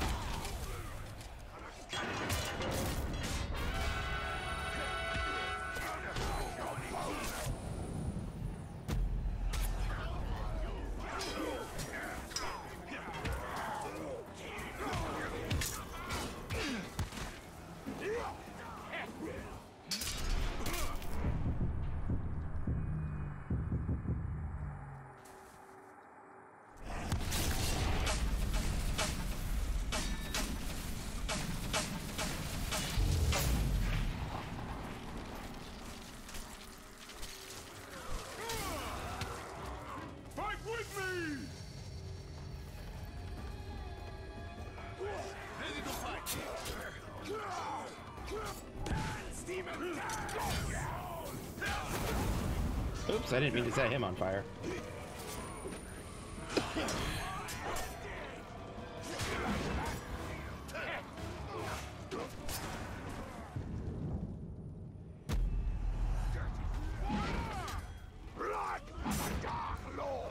Oops, I didn't mean to set him on fire. Blood of the Dark Lord!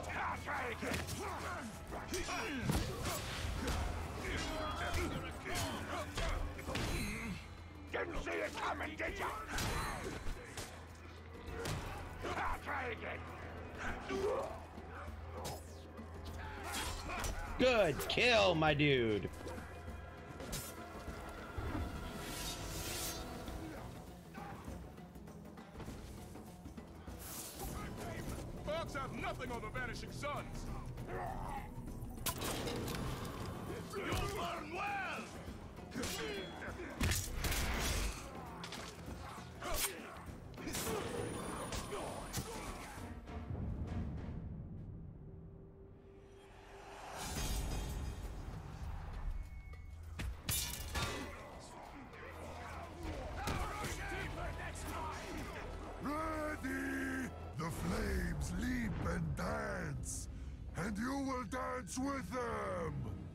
Didn't see it coming, did ya? Try again. Good kill, my dude. Fox have nothing on the Vanishing Sons. You'll learn well. Ready! The flames leap and dance, and you will dance with them!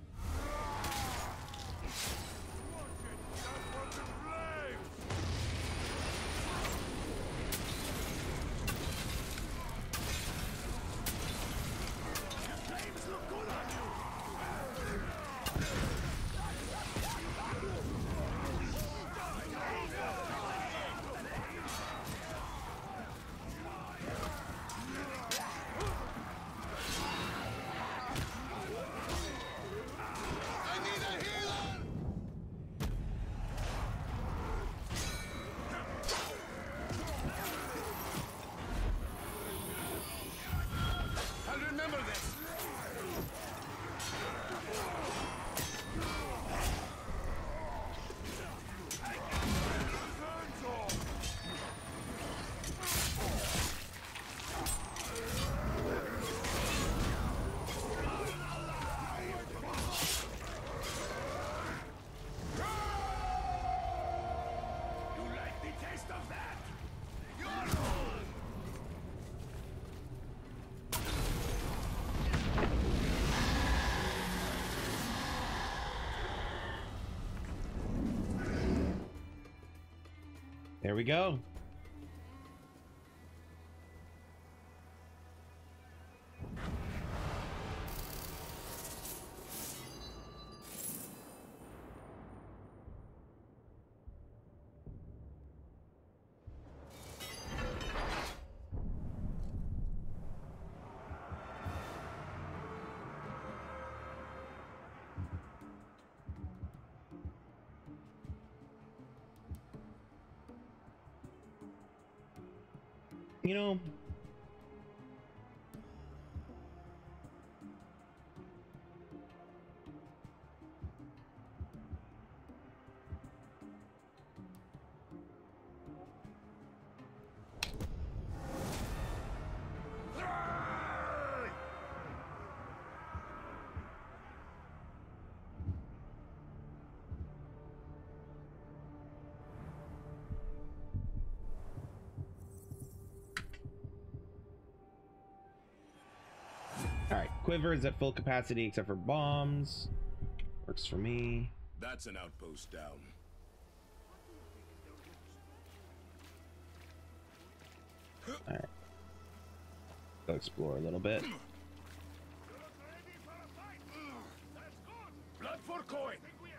There we go. You know, quiver is at full capacity except for bombs. Works for me. That's an outpost down. Alright. Go explore a little bit. Blood for coin!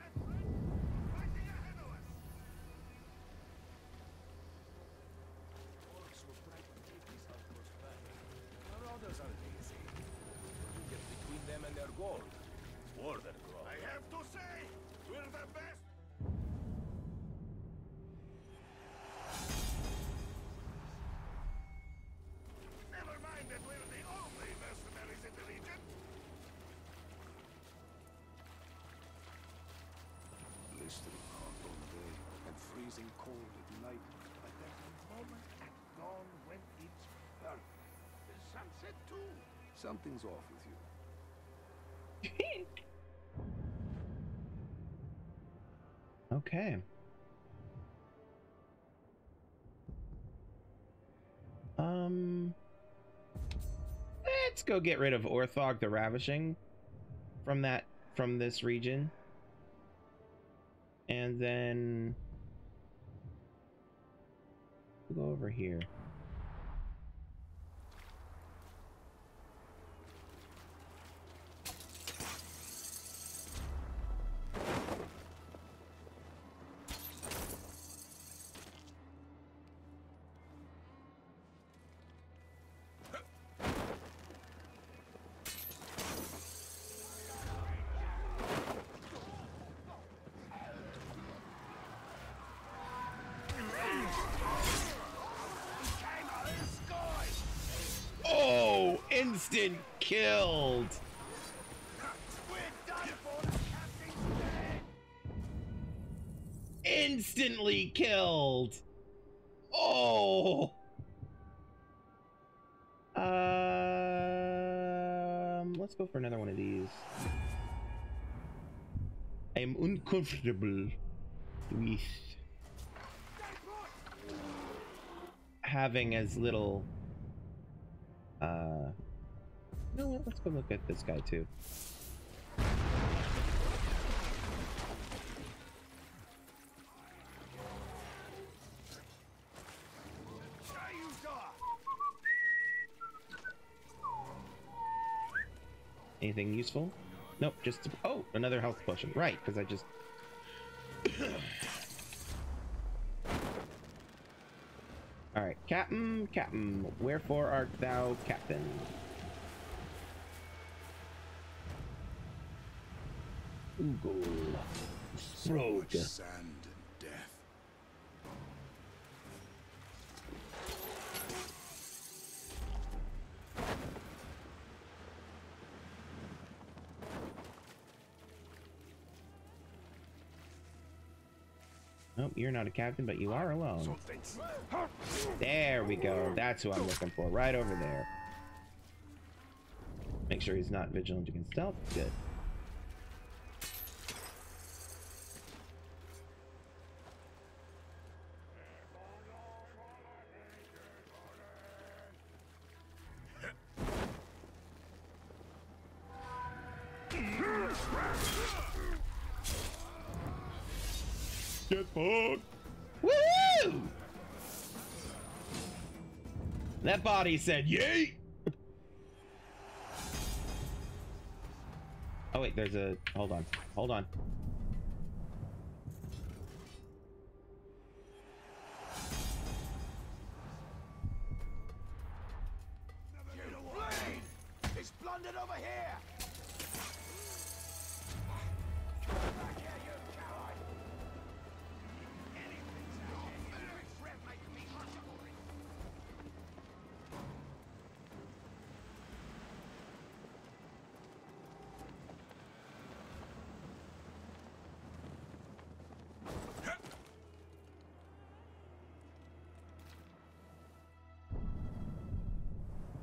Them and their gold, or their gold. I have to say, we're the best. Never mind that we're the only mercenaries in the region. Blistering hot all day and freezing cold at night. But there's a moment at dawn when it's perfect. The sunset too. Something's off with you. Okay. Um, let's go get rid of Orthog the Ravishing from that from this region, and then we'll go over here. Instant killed. Instantly killed. Oh. Um, let's go for another one of these. I'm uncomfortable with having as little. Uh, you know what? Let's go look at this guy too. Anything useful? Nope, just oh, another health potion. Right, because I just all right, Captain, Captain, wherefore art thou, Captain? Oogle, Sprogue. So much sand and death. Nope, you're not a captain, but you are alone. There we go. That's who I'm looking for. Right over there. Make sure he's not vigilant against stealth. Good. Get fucked. Woo! That body said yay. Oh wait, there's a hold on. Hold on. He's plundered over here.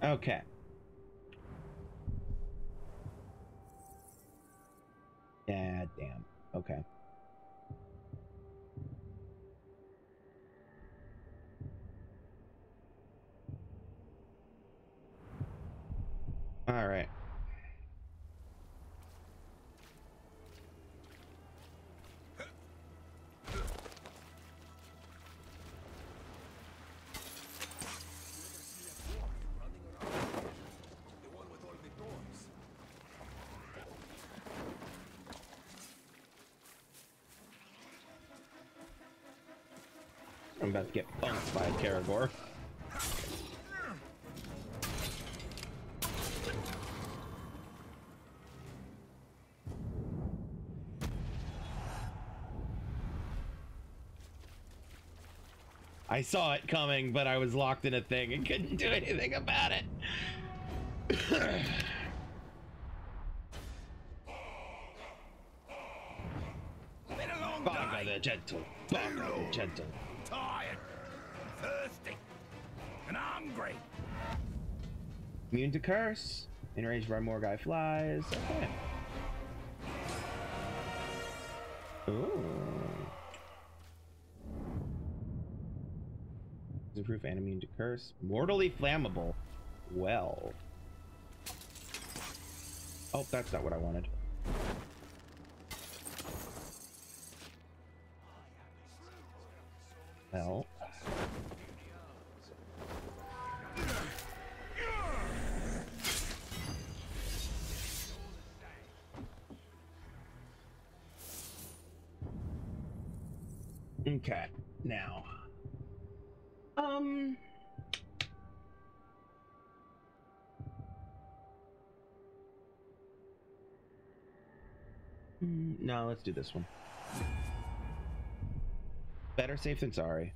Okay. Yeah, damn. Okay. All right. I'm about to get bumped by Karagor. I saw it coming, but I was locked in a thing and couldn't do anything about it. Baga the gentle, Baga the gentle. Tired, thirsty, and hungry. Immune to curse. In range where more guy flies. Okay. Ooh. Proof and immune to curse. Mortally flammable. Well. Oh, that's not what I wanted. Well. Okay, now. Um. No, let's do this one. Better safe than sorry.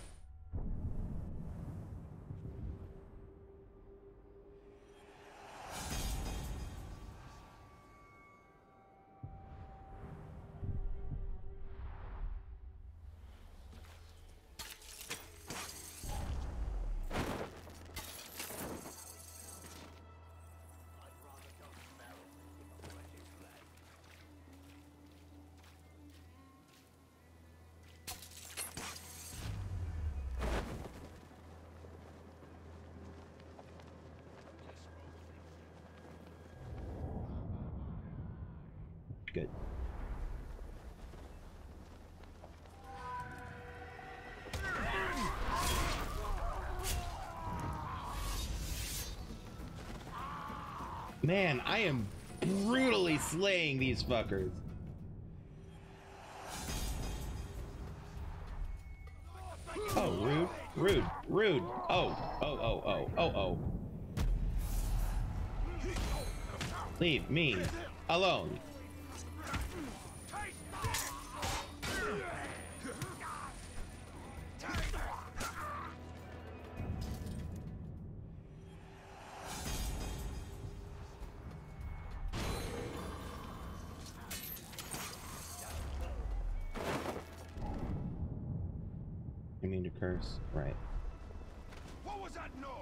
Good. Man, I am brutally slaying these fuckers. Oh, rude, rude, rude. Oh, oh, oh, oh, oh, oh. Leave me alone. I mean to curse, right? What was that noise?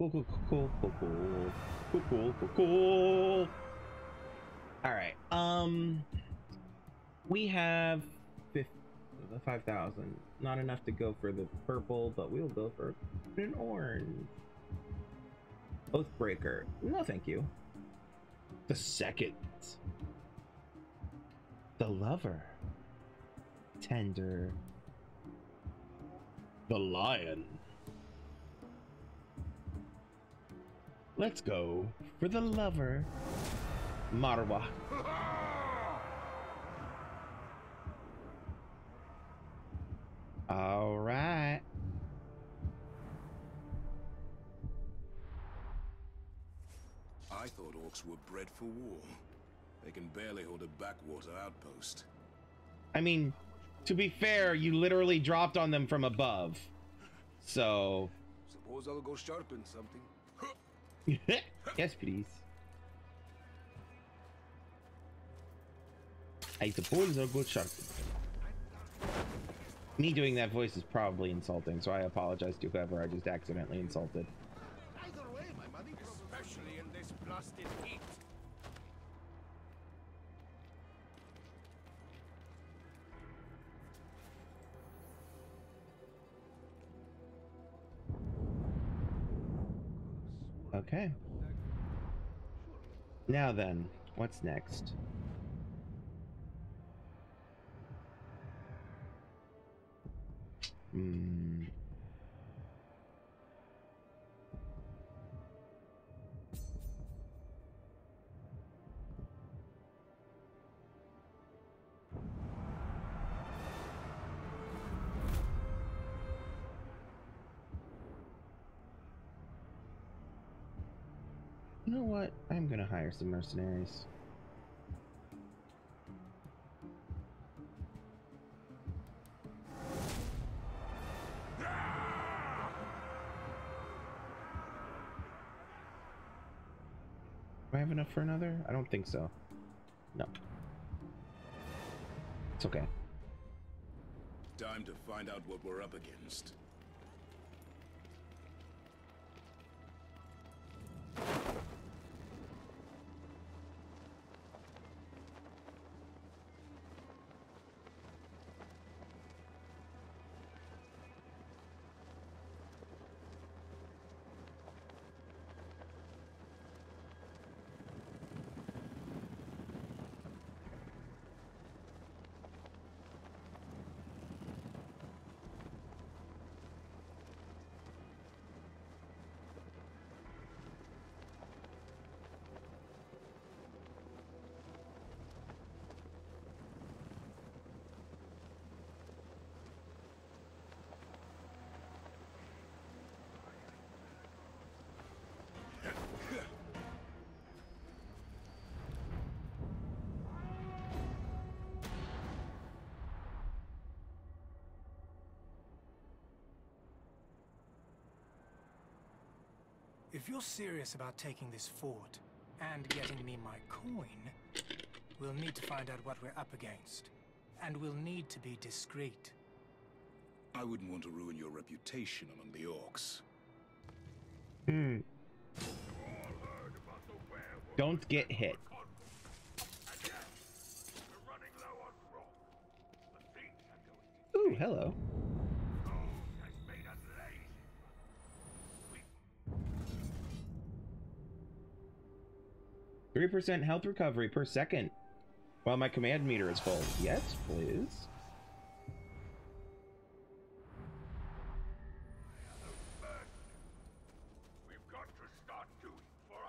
Cool, cool, cool, cool, cool, cool, cool, cool, cool. All right. Um, we have five thousand. Not enough to go for the purple, but we'll go for an orange. Oathbreaker. No, thank you. The second. The lover. Tender. The lion. Let's go for the lover. Marwa. All right. I thought orcs were bred for war. They can barely hold a backwater outpost. I mean, to be fair, you literally dropped on them from above. So... Suppose I'll go sharpen something. Yes, please. I suppose I'll go sharpen. Me doing that voice is probably insulting, so I apologize to whoever I just accidentally insulted. Either way, my money, especially in this blasted heat. Okay. Now then, what's next? Hmm. You know what? I'm gonna hire some mercenaries. Do I have enough for another? I don't think so. No. It's okay. Time to find out what we're up against. If you're serious about taking this fort and getting me my coin, we'll need to find out what we're up against. And we'll need to be discreet. I wouldn't want to ruin your reputation among the orcs. Hmm. Don't get hit. Ooh, hello. three percent health recovery per second while my command meter is full. Yes, please. We've got to start doing for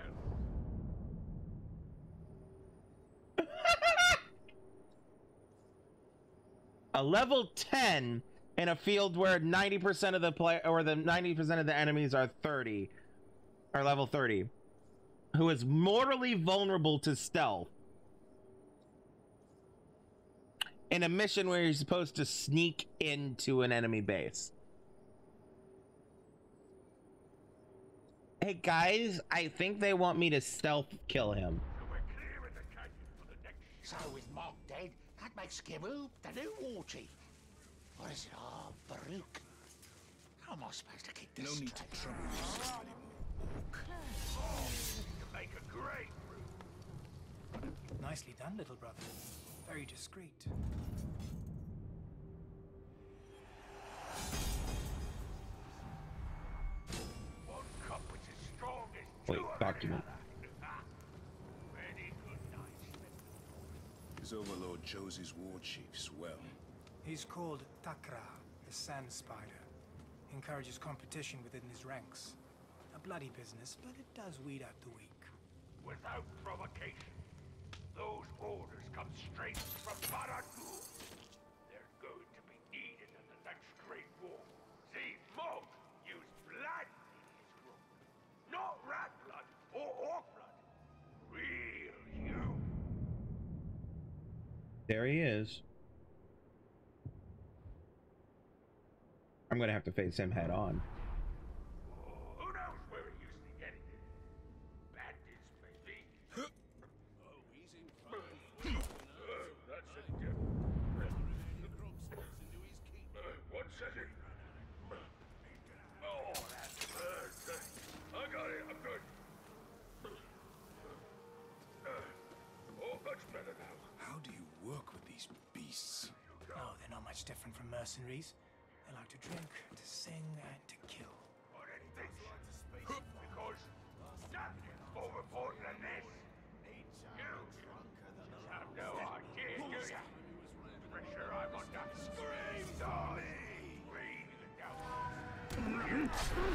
ourselves. A level ten in a field where ninety percent of the play or the ninety percent of the enemies are thirty or level thirty. Who is mortally vulnerable to stealth in a mission where you're supposed to sneak into an enemy base. Hey guys, I think they want me to stealth kill him. So with Mark dead, that makes Gimu the new war chief. What is it? Oh, Baruch. How am I supposed to keep this No need straight? to trouble yourself anymore. Oh, to make a great room. Nicely done, little brother. Very discreet. One cup is as strong as Wait, two of document. Very good night. His overlord chose his war chiefs well. He's called Takra, the Sand Spider. Encourages competition within his ranks. A bloody business, but it does weed out the weak. Without provocation, those orders come straight from Bara-daddy. They're going to be needed in the next Great War. See, Mog used blood in his group. Not rat blood or orc blood. Real human. There he is. I'm gonna have to face him head on. Who knows where he used to get it? Bandits, maybe. Oh, he's in fine. That's a different. One second. Oh, that's good. I got it. I'm good. Oh, much better now. How do you work with these beasts? Oh, they're not much different from mercenaries. They like to drink, to sing, and to kill. Or anything. Because nothing more important than this. You just have no idea, do ya? Pressure I'm under. Scream, darling! Breathe it down.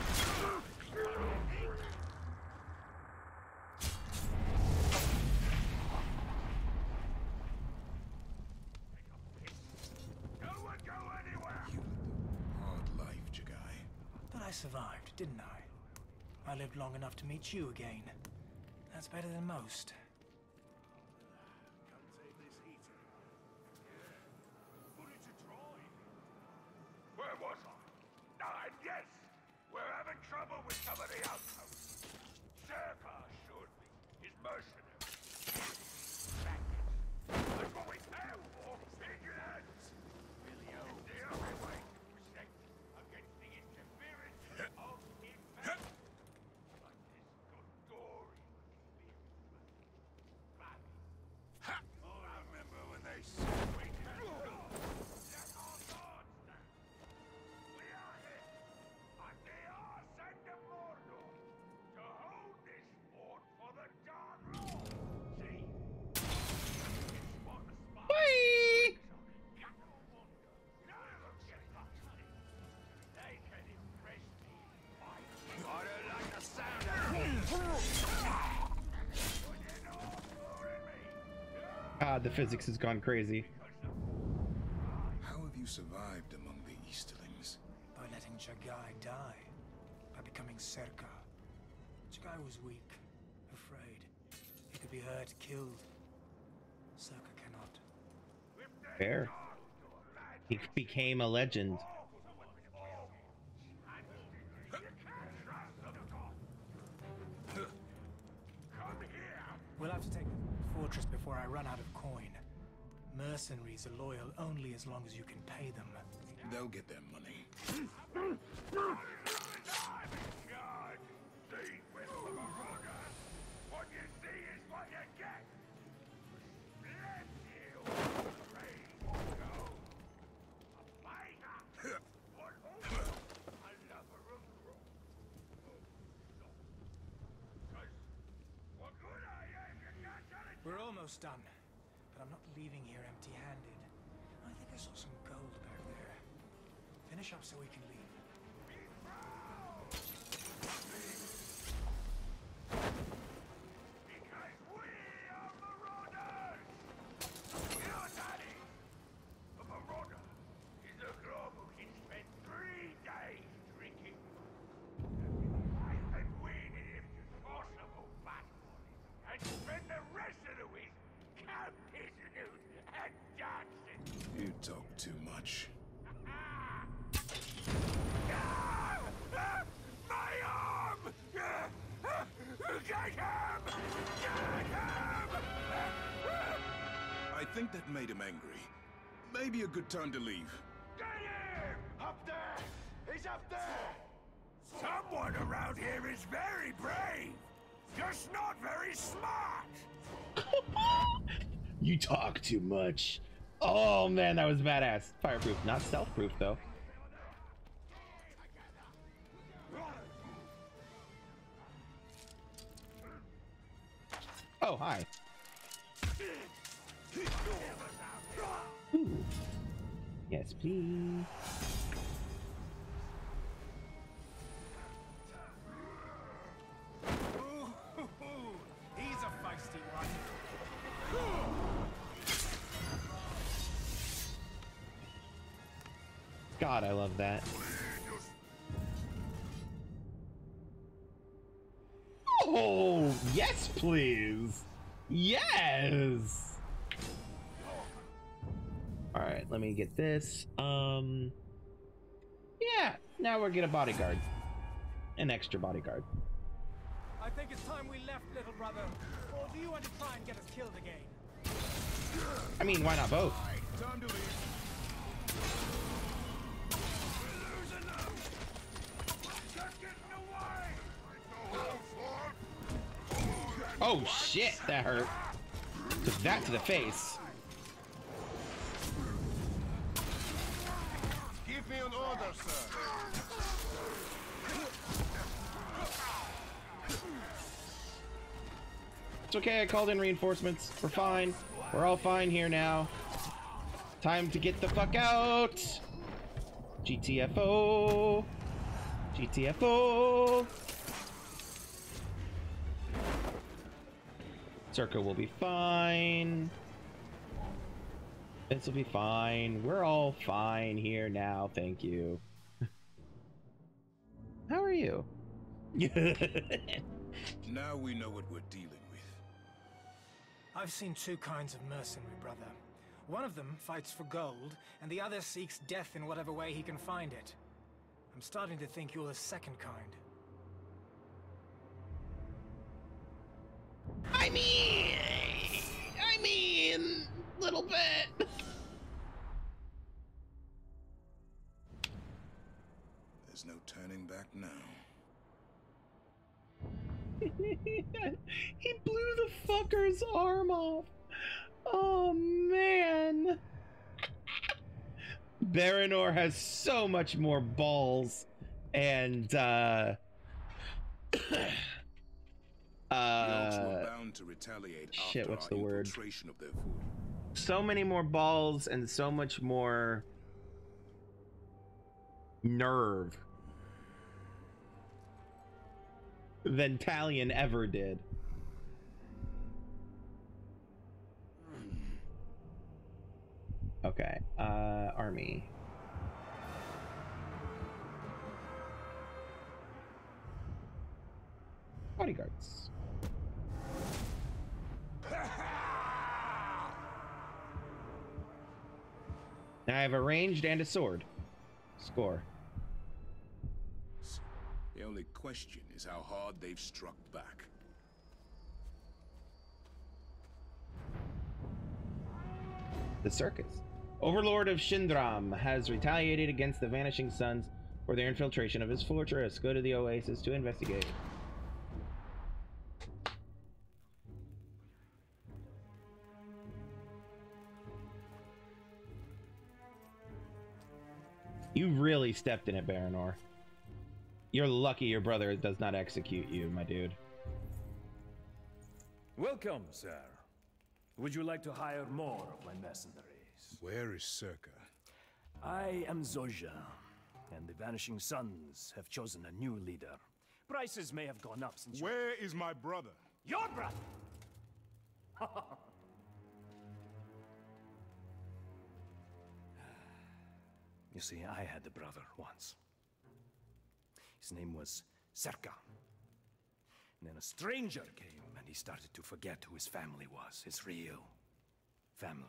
No one go anywhere! You lived a hard life, Jagai. But I survived, didn't I? I lived long enough to meet you again. That's better than most. Come take this heater. Put it to dry. Where was I? Ah, and yes, we're having trouble with some of the outposts. Circa assured me his mercenaries. Bandits. That's what we pay him for. Pigeons. It's the only way to protect against the interference of invaders. Like this Gondorian experience. Oh, I remember when they said we can go. Let our guards down. We are here at the Shadow of Mordor to hold this fort for the Dark Lord. See? It's what the spies Bye. Shadow of Mordor. None of them get past me. They can impress me. I don't like the sound of Ah, the physics has gone crazy. How have you survived among the Easterlings? By letting Jagai die. By becoming Serka. Jagai was weak. Afraid. He could be hurt, killed. Serka cannot. Fair. He became a legend. We'll have to take the fortress before I run out of coin. Mercenaries are loyal only as long as you can pay them. They'll get their money. What you see is what you get. Let you rain go. A banger. What also a lover of growth. Cause what good I am, you can't tell it. We're almost done, but I'm not leaving here empty-handed. I think I saw some gold back there. Finish up so we can leave. Because we are marauders! Your daddy! A marauder is a globe who can spend three days drinking. And we need him to toss a whole fat on it and spend the rest of the week camping and dancing. You talk too much. My arm! Get him! Get him! I think that made him angry. Maybe a good time to leave. Get him! Up there! He's up there! Someone around here is very brave, just not very smart. You talk too much. Oh man, that was badass. Fireproof, not stealth-proof though. Oh, hi. Ooh. Yes, please. Ooh, he's a feisty one. God, I love that. Oh, yes, please. Yes. All right, let me get this. Um, yeah, now we're get a bodyguard, an extra bodyguard. I think it's time we left, little brother. Or do you want to try and get us killed again? I mean, why not both? Time to leave. Oh shit, that hurt. Took that to the face. Give me an order, sir. It's okay, I called in reinforcements. We're fine. We're all fine here now. Time to get the fuck out. G T F O. G T F O. Circa will be fine. This will be fine. We're all fine here now. Thank you. How are you? Now we know what we're dealing with. I've seen two kinds of mercenary, brother. One of them fights for gold, and the other seeks death in whatever way he can find it. I'm starting to think you're the second kind. I mean, I mean, little bit. There's no turning back now. He blew the fucker's arm off. Oh man. Baranor has so much more balls and uh uh The were bound to retaliate shit, after what's our the word? infiltration of their fort. So many more balls and so much more nerve than Talion ever did. Okay, uh, army. Bodyguards. Now I have a ranged and a sword. Score. The only question is how hard they've struck back. The circus. Overlord of Shindram has retaliated against the Vanishing Sons for their infiltration of his fortress. Go to the oasis to investigate. You really stepped in it, Baranor. You're lucky your brother does not execute you, my dude. Welcome, sir. Would you like to hire more of my mercenaries? Where is Circa? I am Zoja, and the Vanishing Sons have chosen a new leader. Prices may have gone up since Where is my brother? Your brother! You see, I had a brother once. His name was Circa. And then a stranger came, and he started to forget who his family was, his real family.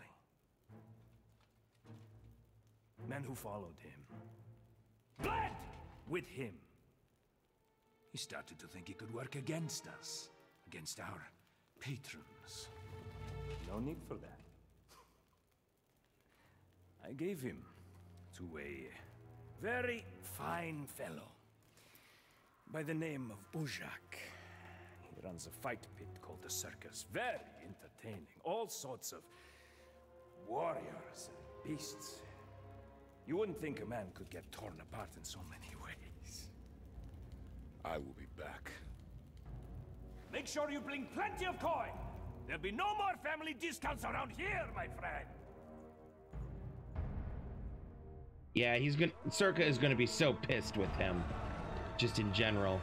Men who followed him bled with him. He started to think he could work against us, against our patrons. No need for that. I gave him to a very fine fellow by the name of Ujak. He runs a fight pit called the Circus. Very entertaining. All sorts of warriors and beasts. You wouldn't think a man could get torn apart in so many ways. I will be back. Make sure you bring plenty of coin. There'll be no more family discounts around here, my friend. Yeah, he's gonna. Circa is gonna be so pissed with him, just in general.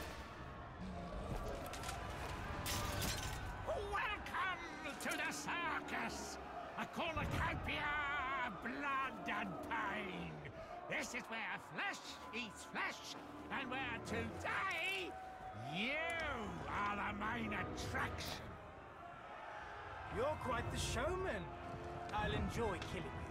Welcome to the circus. A cornucopia of blood and pain. This is where flesh eats flesh, and where today you are the main attraction. You're quite the showman. I'll enjoy killing you.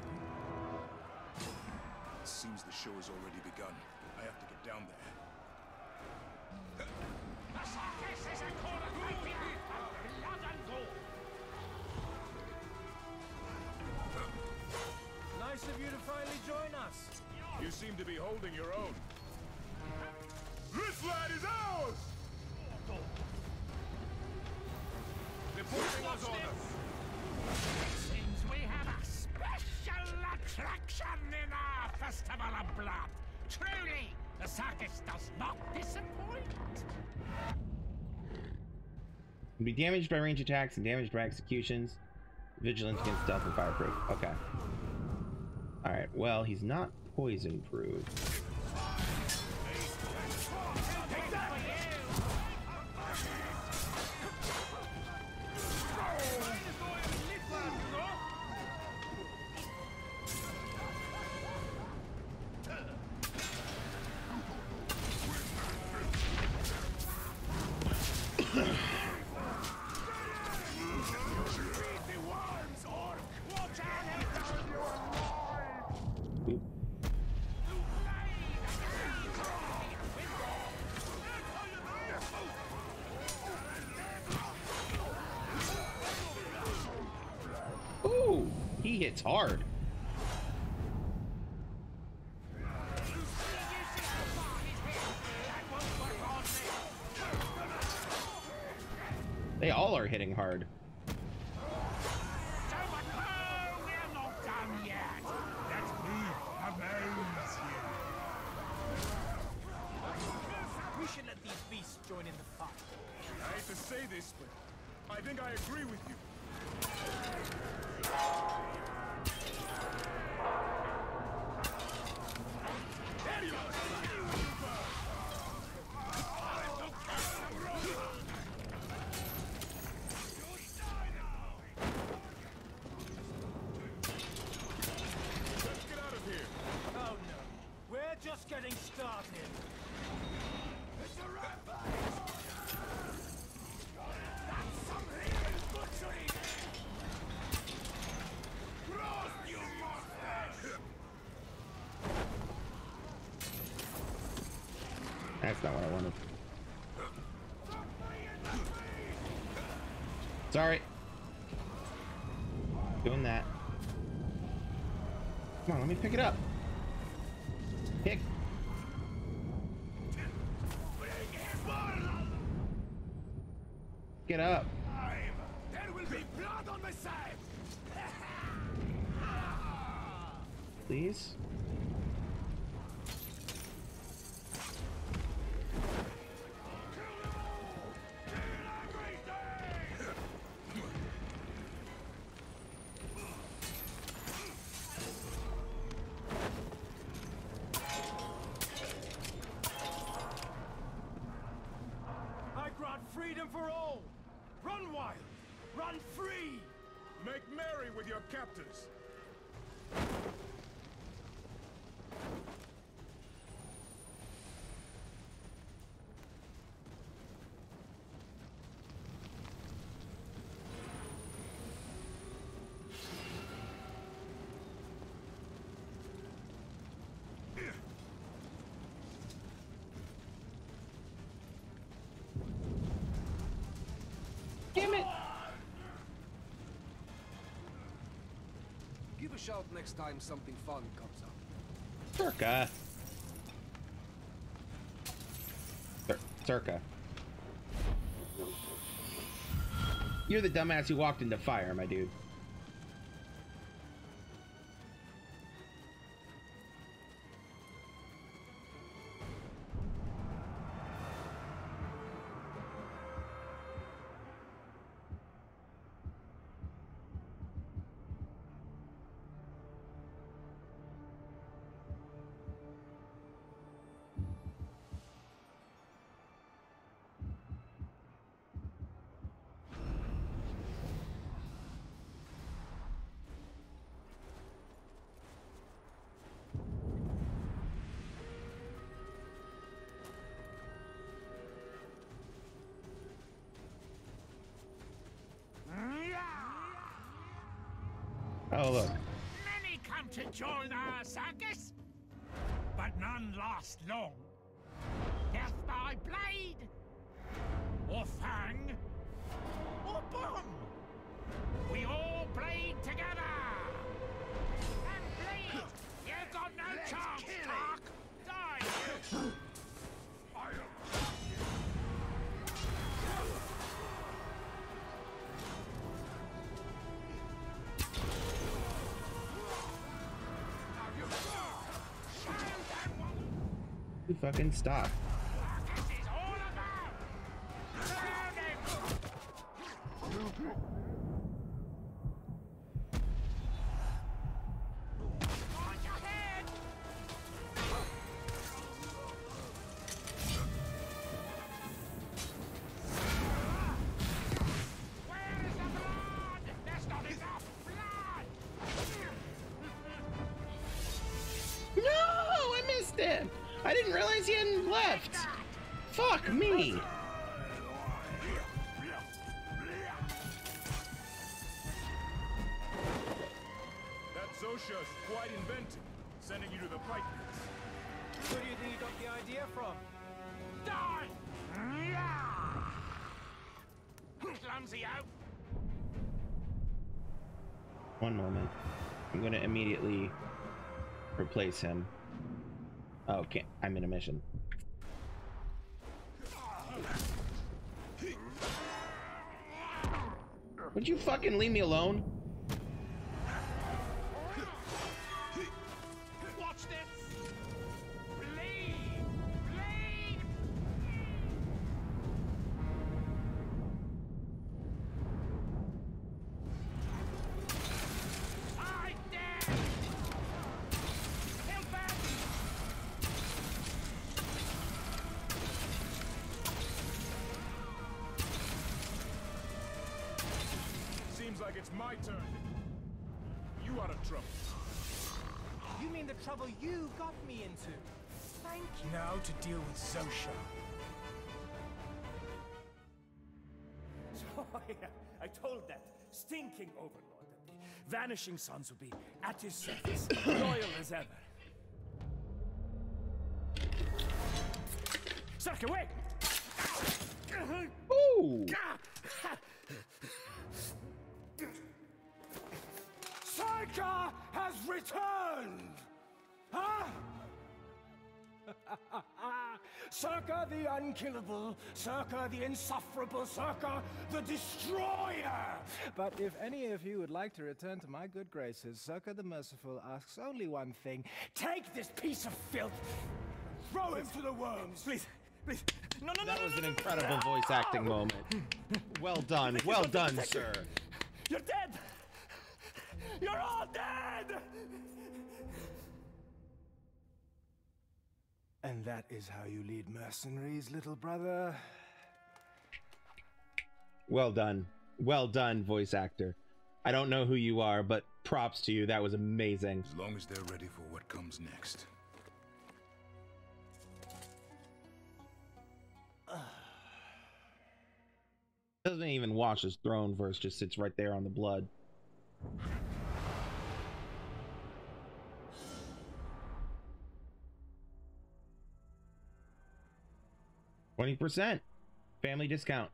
It seems the show has already begun. I have to get down there. The circus is a cornucopia of blood and gore. Nice of you to finally join us. You seem to be holding your own. This land is ours! They're pushing us on us. It seems we have a special attraction in our Festival of Blood. Truly, the circus does not disappoint. Can be damaged by range attacks and damaged by executions. Vigilance against stealth and fireproof. Okay. Alright, well, he's not poison proof. Ooh, he hits hard. They all are hitting hard. We're not done yet. Let me amaze you. We should let these beasts join in the fight. I hate to say this, but I think I agree with you. Just getting started. It's a rampage! That's some real butchery! Roast, you monster! That's not what I wanted. Sorry. Doing that. Come on, let me pick it up. Pick. Get up. There will be blood on my side. Please. Freedom for all! Run wild! Run free! Make merry with your captors! Damn it! Give a shout next time something fun comes up. Circa. Circa. You're the dumbass who walked into fire, my dude. Oh, look. Many come to join our circus, but none last long. Death by blade, or fang, or bomb. We all bleed together. And bleed. You've got no Let's chance, Clark. Die. You fucking stop. I didn't realize he hadn't left. Fuck me. That Zosha's quite inventive, sending you to the fight pits. Where do you think you got the idea from? Die! Clumsy out. One moment. I'm gonna immediately replace him. Oh, okay. I'm in a mission. Would you fucking leave me alone? Watch this. Bleed. Bleed. I dare. Kill back. Seems like it's my turn. You out of trouble. You mean the trouble you got me into? Thank you. Now to deal with Zosha. Oh, yeah. I told that stinking overlord that the Vanishing Sons would be at his service, loyal as ever. Suck away! Ooh! Sarka has returned! Huh? Circa the unkillable, Circa the insufferable, Circa the destroyer! But if any of you would like to return to my good graces, Circa the Merciful asks only one thing. Take this piece of filth, throw him to the worms! Please, please. No, no, no, That no, was no, an no, incredible no. voice acting moment. Well done, well done, sir. You're dead! You're all dead! And that is how you lead mercenaries, little brother. Well done. Well done, voice actor. I don't know who you are, but props to you. That was amazing. As long as they're ready for what comes next. Doesn't even wash his throne verse, just sits right there on the blood. twenty percent family discount.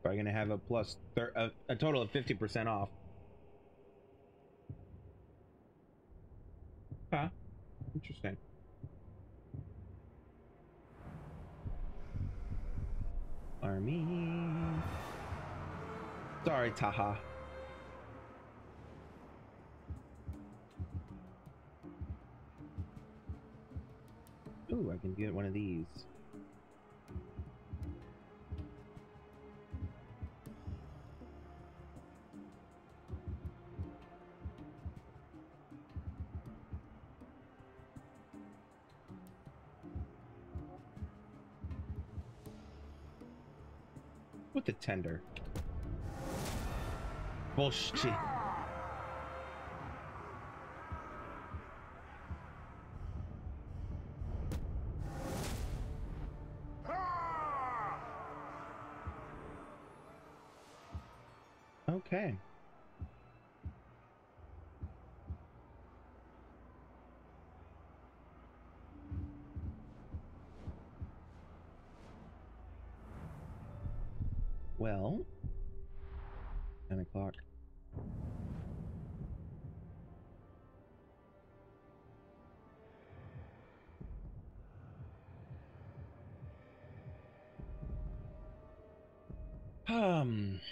probably gonna have a plus thir a, a total of fifty percent off. Huh? Interesting. Army. Sorry, Taha. Ooh, I can get one of these. With the tender. Bullshit. Okay. Well, nine o'clock. Um,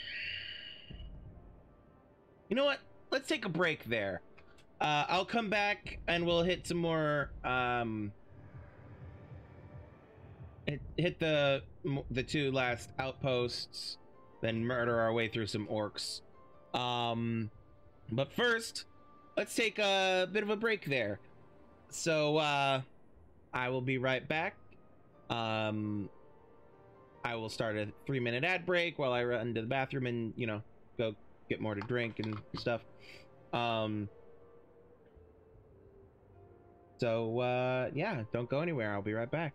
you know what? Let's take a break there. Uh, I'll come back and we'll hit some more. Um, hit, hit the the two last outposts, then murder our way through some orcs. Um, but first, let's take a bit of a break there. So uh, I will be right back. Um, I will start a three minute ad break while I run to the bathroom and, you know, go get more to drink and stuff. Um, so, uh, yeah, don't go anywhere. I'll be right back.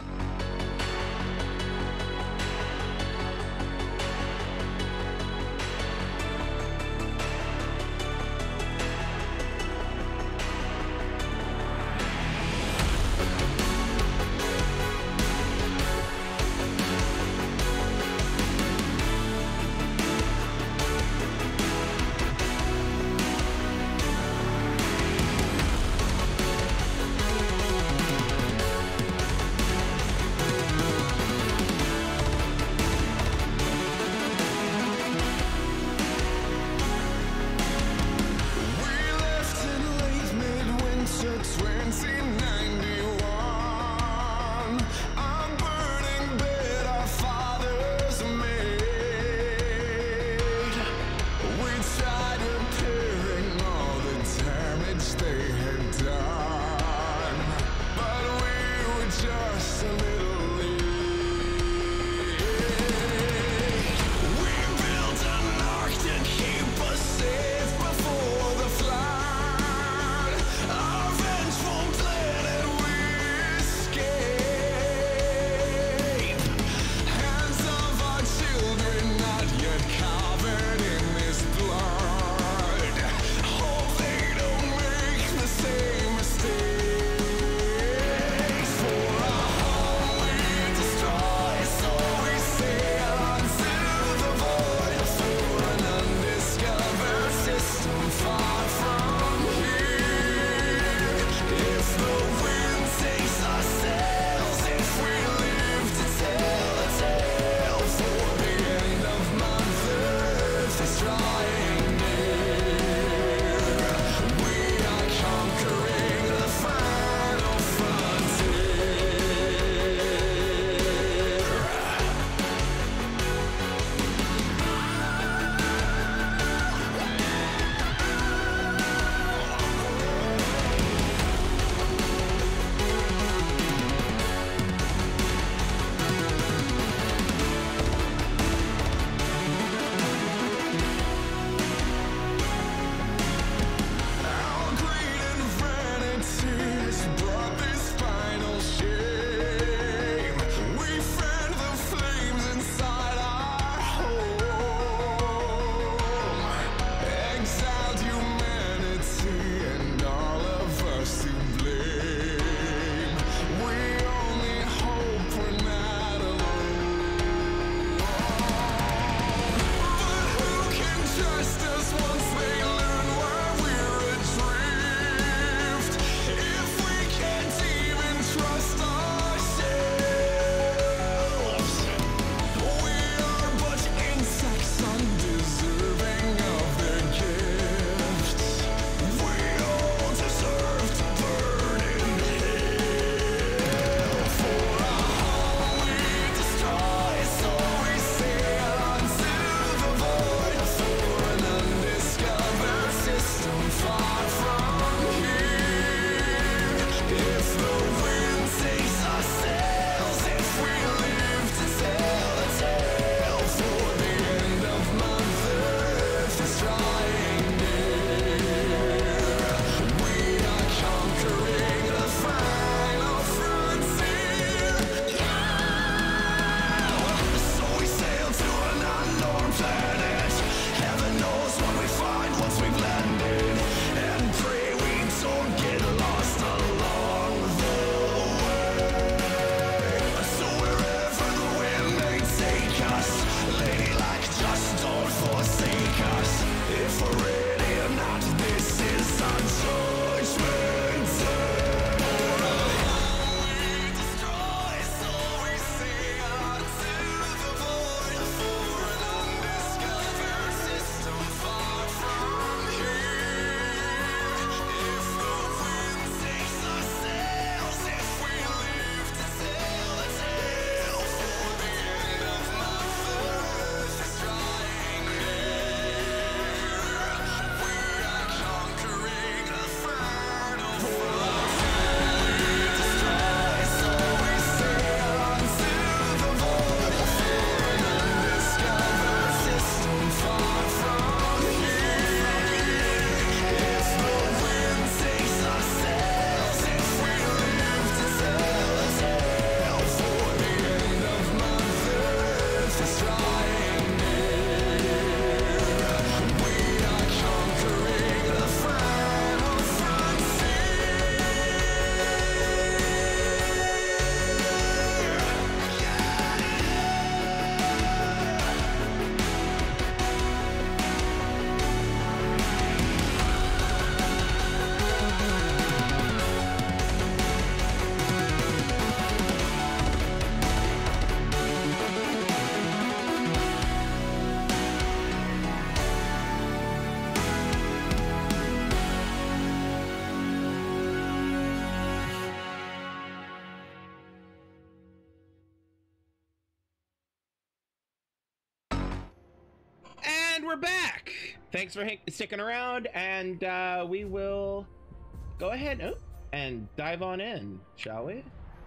And we're back. Thanks for sticking around, and uh, we will go ahead oh, and dive on in, shall we?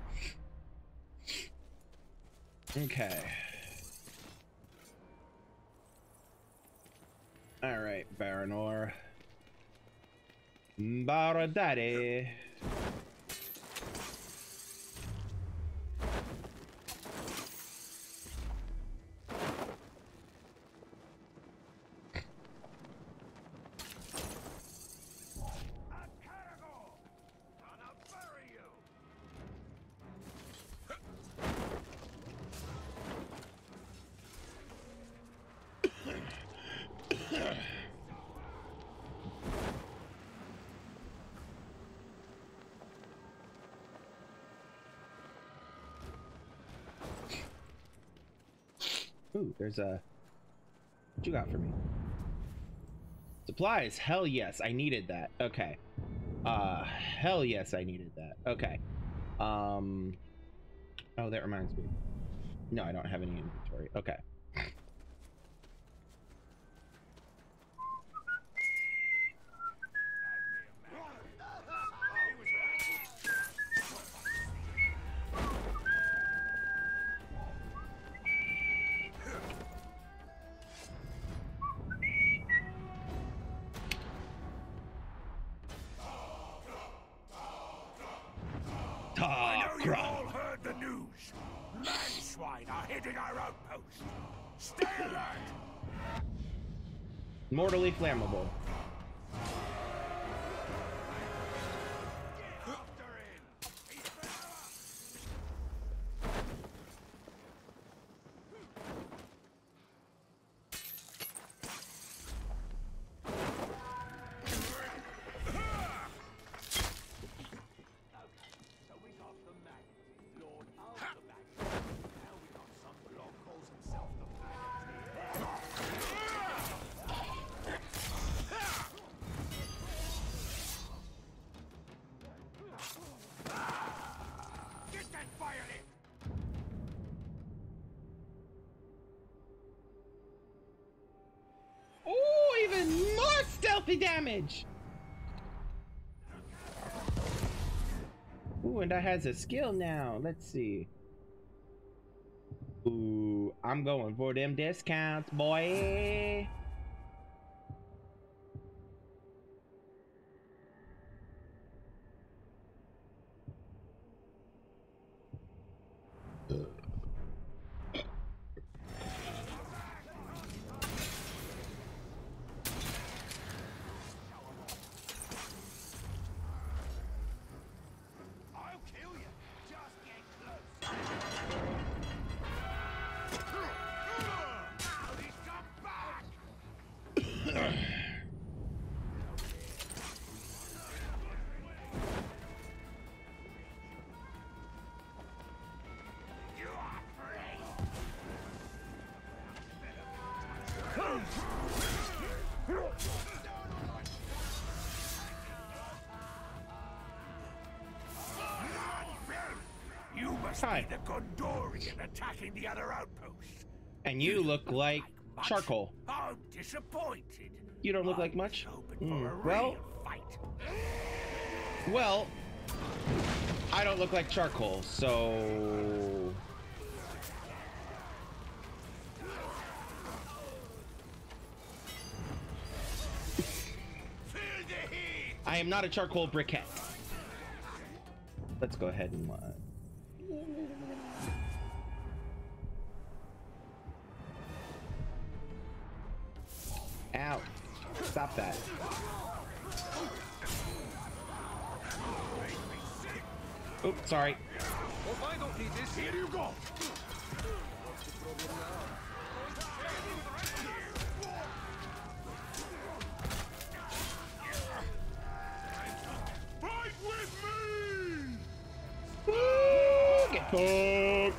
Okay. All right, Baranor. Bara-daddy. Ooh, there's a... What you got for me? Supplies. Hell yes, I needed that. Okay. Uh, hell yes, I needed that. Okay. Um... Oh, that reminds me. No, I don't have any inventory. Okay. I know you all heard the news. Man-swine are hitting our outpost. Stay alert! Mortally flammable. Oh, even more stealthy damage. Ooh, and that has a skill now. Let's see. Ooh, I'm going for them discounts, boy. You must Hi. be the Gondorian attacking the other outposts. And you look like charcoal. I'm disappointed. You don't look like much. Mm, well, well, I don't look like charcoal, so I am not a charcoal briquette. Let's go ahead and. Uh, Ow. Stop that. Oops, sorry. Oh, I don't need this. Here you go. Fight with me! Ooh, get fucked.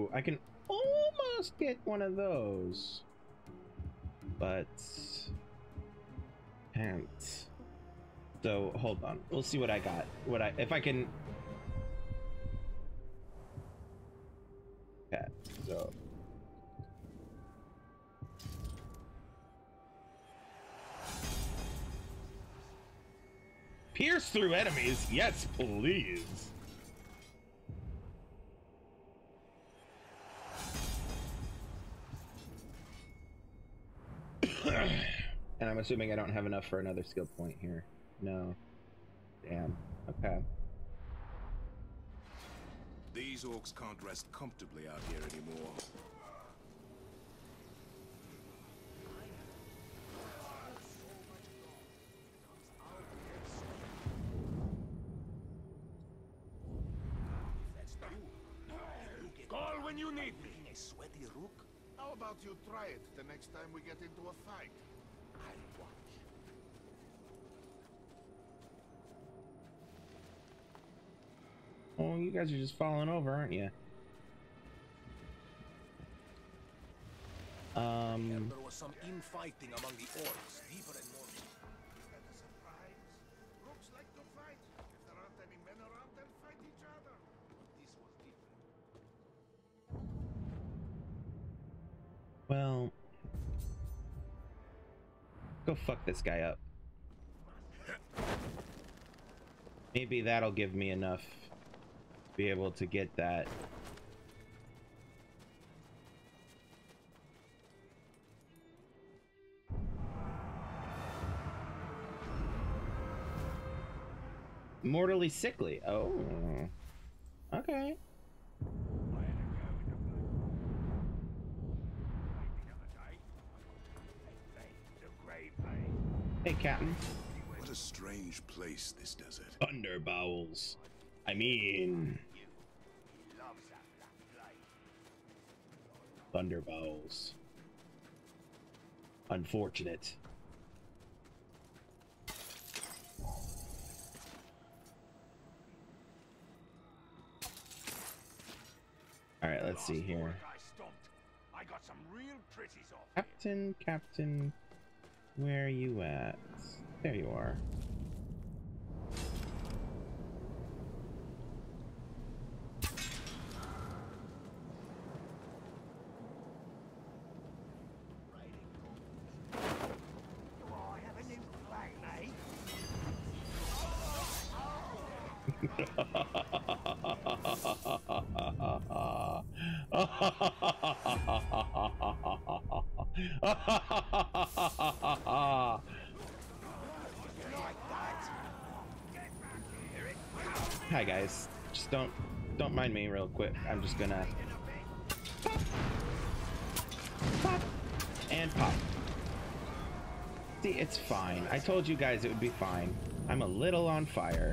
So I can almost get one of those, but can't. So hold on, we'll see what I got. What I if I can. Okay, so. Pierce through enemies, yes, please. And I'm assuming I don't have enough for another skill point here. No. Damn. Okay. These orcs can't rest comfortably out here anymore. Call when you need me. A sweaty rook? How about you try it the next time we get into a fight? I'll watch. Oh, you guys are just falling over, aren't you? Um. There was some infighting among the orcs, deeper and more. Is that a surprise? Rooks like to fight. If there aren't any men around, they'll fight each other. This was different. Well, go fuck this guy up. Maybe that'll give me enough to be able to get that. Mortally sickly. Oh, okay. Hey, Captain. What a strange place, this desert. Thunder bowels. I mean, thunder bowels. Unfortunate. All right, let's see here. I got some real pretties off. Captain, Captain, where are you at? There you are. Hi guys, just don't don't mind me real quick. I'm just gonna pop, pop, and pop. See, it's fine. I told you guys it would be fine. I'm a little on fire.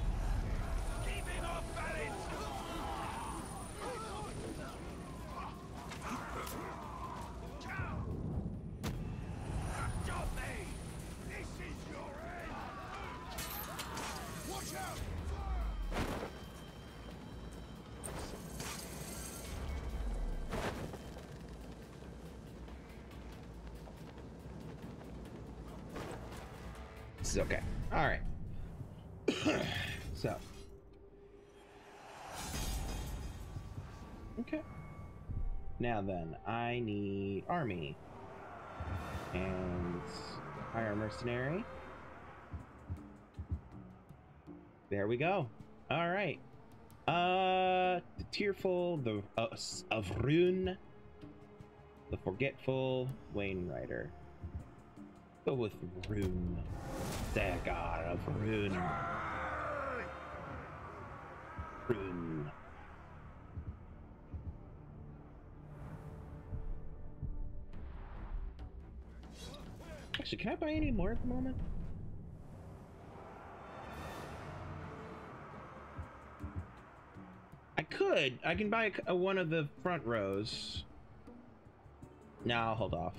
This is okay. All right. So. Okay. Now then, I need army and hire a mercenary. There we go. All right. Uh, the tearful, the uh, of Rune, the forgetful Wainwriter. Go with Rune. Dagon of Rune. Rune. Actually, can I buy any more at the moment? I could. I can buy a, a, one of the front rows. No, I'll hold off.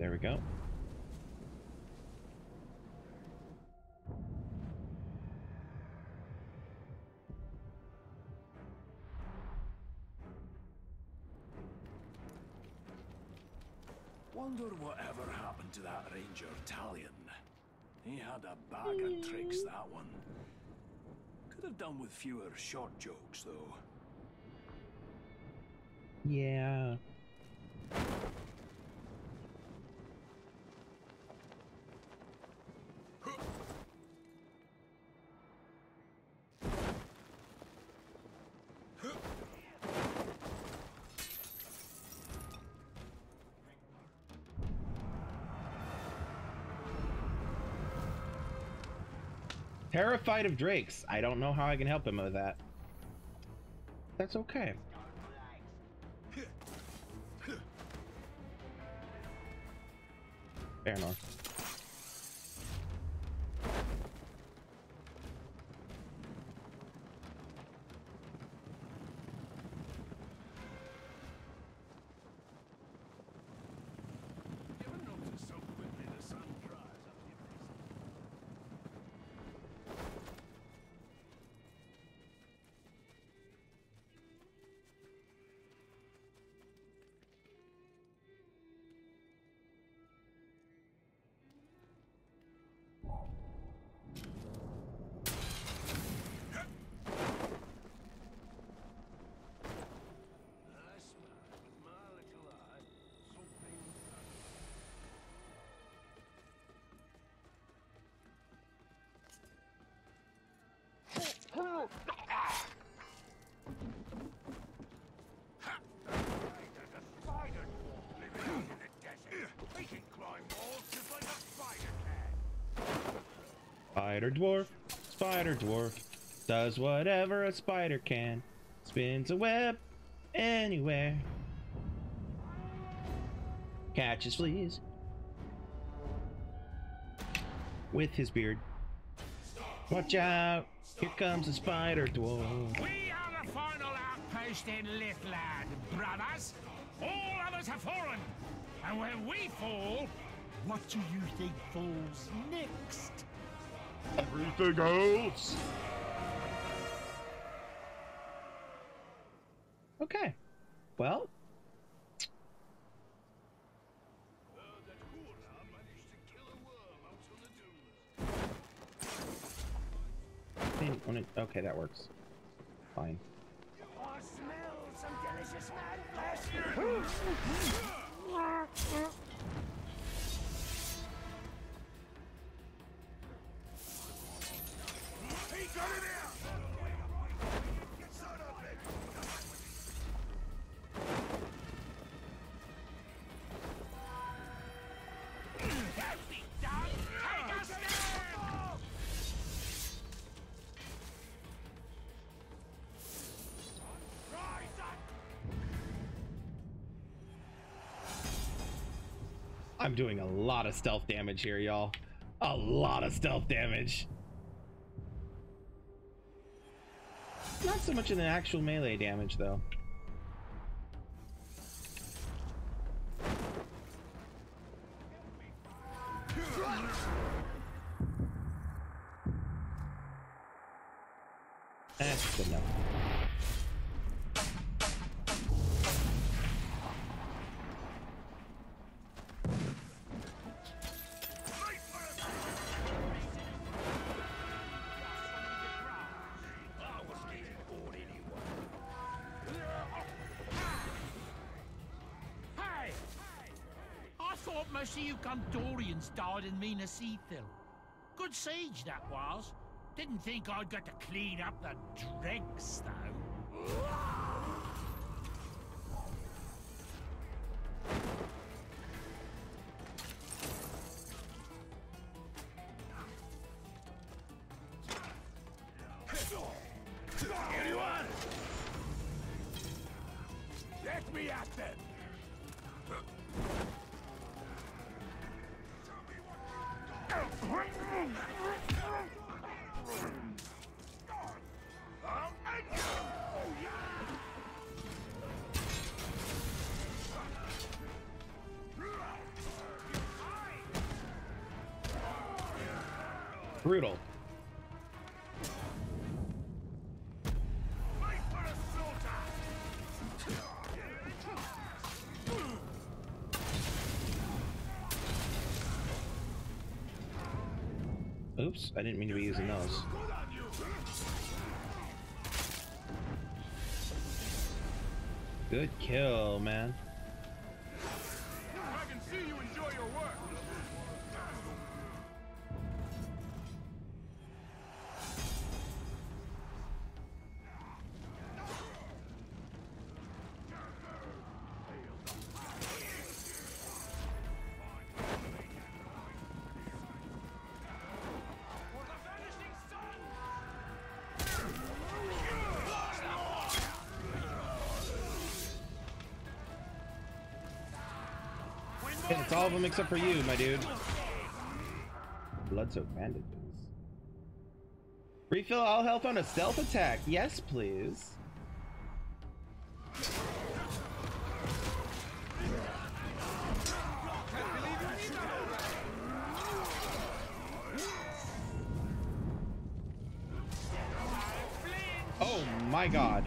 There we go. Wonder whatever happened to that Ranger Talion. He had a bag of tricks, that one. Could have done with fewer short jokes, though. Yeah. Terrified of drakes. I don't know how I can help him with that. That's okay. Fair enough. Spider dwarf, spider dwarf, does whatever a spider can, spins a web anywhere, catches fleas with his beard. Watch out, here comes a spider dwarf. We are the final outpost in Lithland, brothers. All others have fallen, and when we fall, what do you think falls next? Everything else. Okay. Well. Didn't want to, okay, that works. Fine. Oh, smell some delicious man flesh. I'm doing a lot of stealth damage here, y'all. A lot of stealth damage. Not so much in the actual melee damage, though. That's good enough. Most of you Gondorians died in Minas Ithil. Good siege that was. Didn't think I'd got to clean up the dregs, though. Anyone? Let me at them. Brutal. Oops, I didn't mean to be using those. Good kill, man. I can see you enjoy your work. It's all of them except for you, my dude. Blood-soaked bandages. Refill all health on a stealth attack. Yes, please. Oh my god.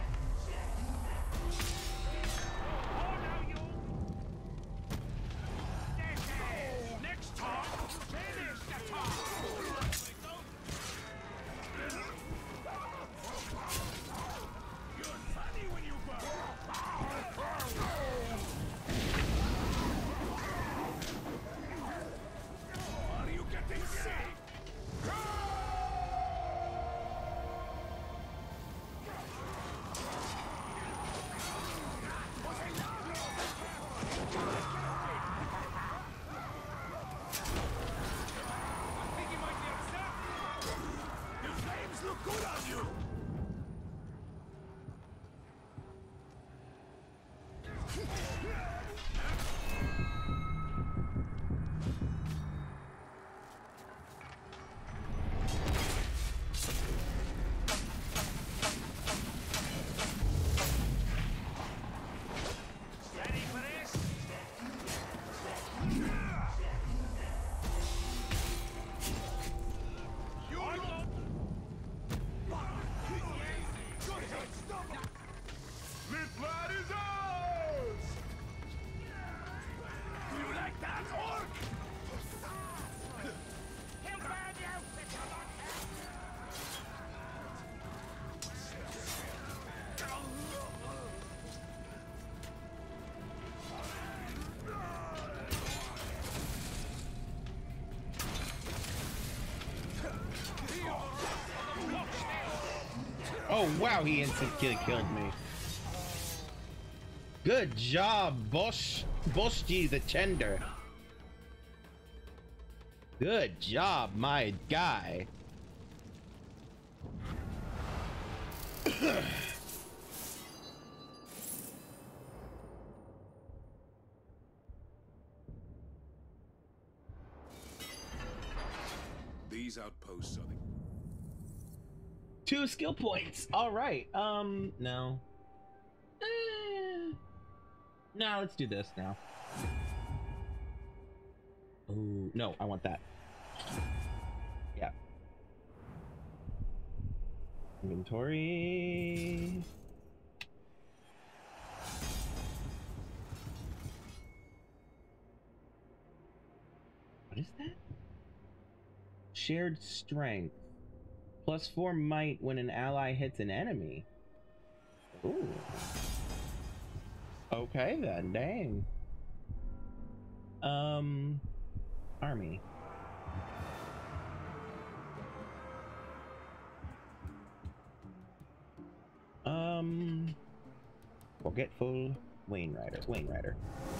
Oh wow, he instantly killed me. Good job, Bosch, Boschji the Tender. Good job, my guy. These outposts are the... Two skill points. All right. Um, no. Eh. No, let's do this now. Oh, no, I want that. Yeah. Inventory. What is that? Shared strength. Plus four might when an ally hits an enemy. Ooh. Okay then, dang. Um, army. Um, forgetful Wayne Rider. Wayne Rider.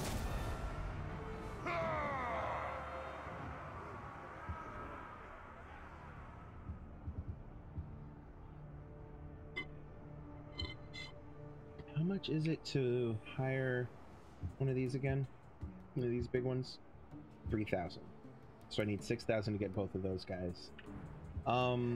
How much is it to hire one of these again? One of these big ones? three thousand. So I need six thousand to get both of those guys. Um...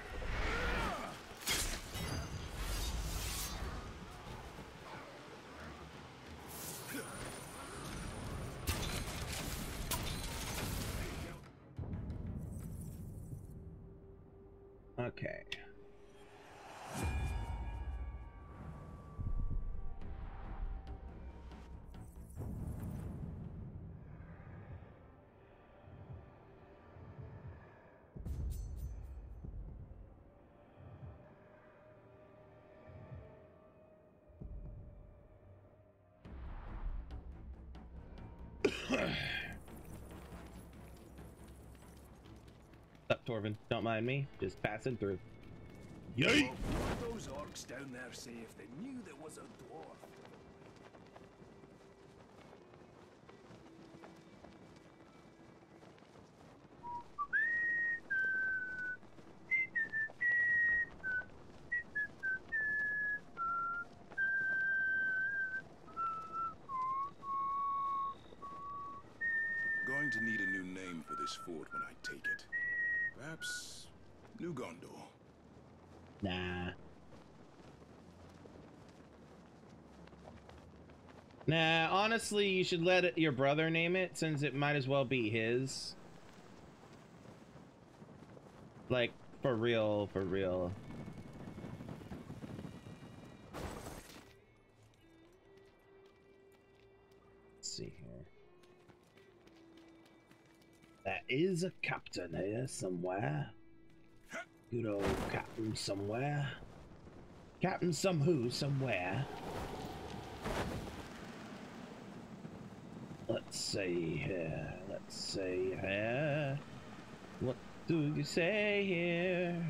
Okay. Up, Torvin. Don't mind me. Just passing through. Yay! Well, what would those orcs down there say if they knew there was a dwarf? Going to need a new name for this fort when I take it. Perhaps New Gondor. Nah. Nah, honestly, you should let it, your brother name it, since it might as well be his. Like, for real, for real. Let's see here. There is a captain here somewhere. Good old captain somewhere. Captain some who somewhere. Let's see here. Let's see here. What do you say here?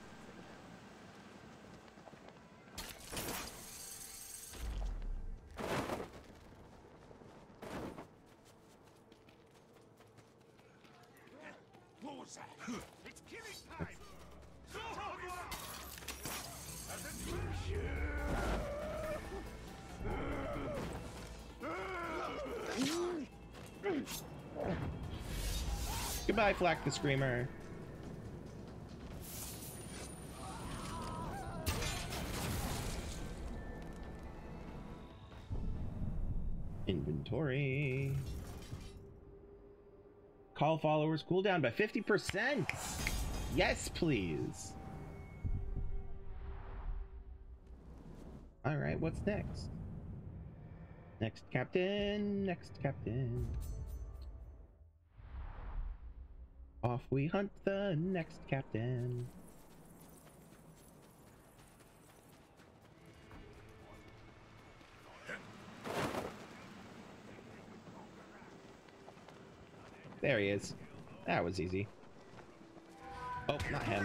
What was that? It's killing time! Goodbye, Flack the Screamer. Inventory. Call followers cooldown by fifty percent. Yes, please. All right, what's next? Next captain, next captain. Off we hunt the next captain. There he is. That was easy. Oh, not him.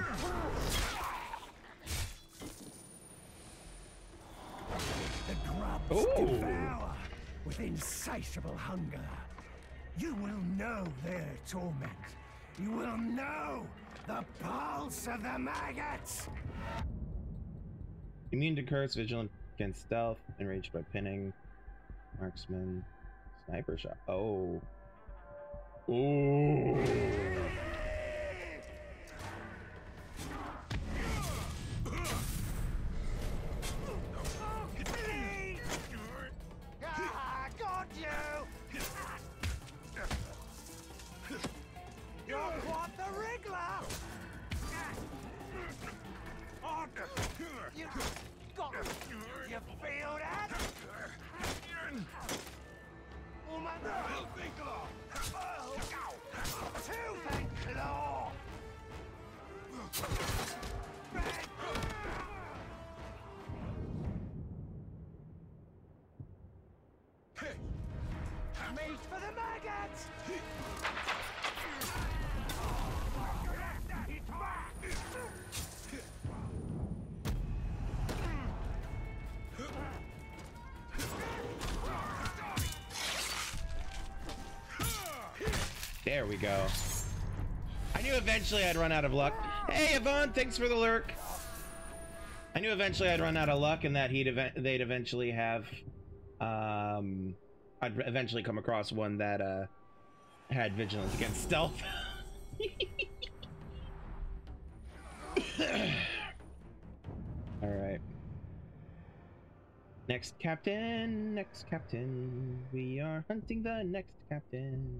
The grubs Ooh. devour with insatiable hunger. You will know their torment. You will know the pulse of the maggots. Immune to curse, vigilant against stealth, enraged by pinning, marksman, sniper shot. Oh. Ooh. Ah, got you! You're quite the wriggler! You got you feel that? Oh my God! Tooth and claw! Meat for the maggots! There we go. I knew eventually I'd run out of luck. Hey, Yvonne, thanks for the lurk. I knew eventually I'd run out of luck and that he'd ev they'd eventually have, um, I'd eventually come across one that uh, had vigilance against stealth. All right. Next captain, next captain. We are hunting the next captain.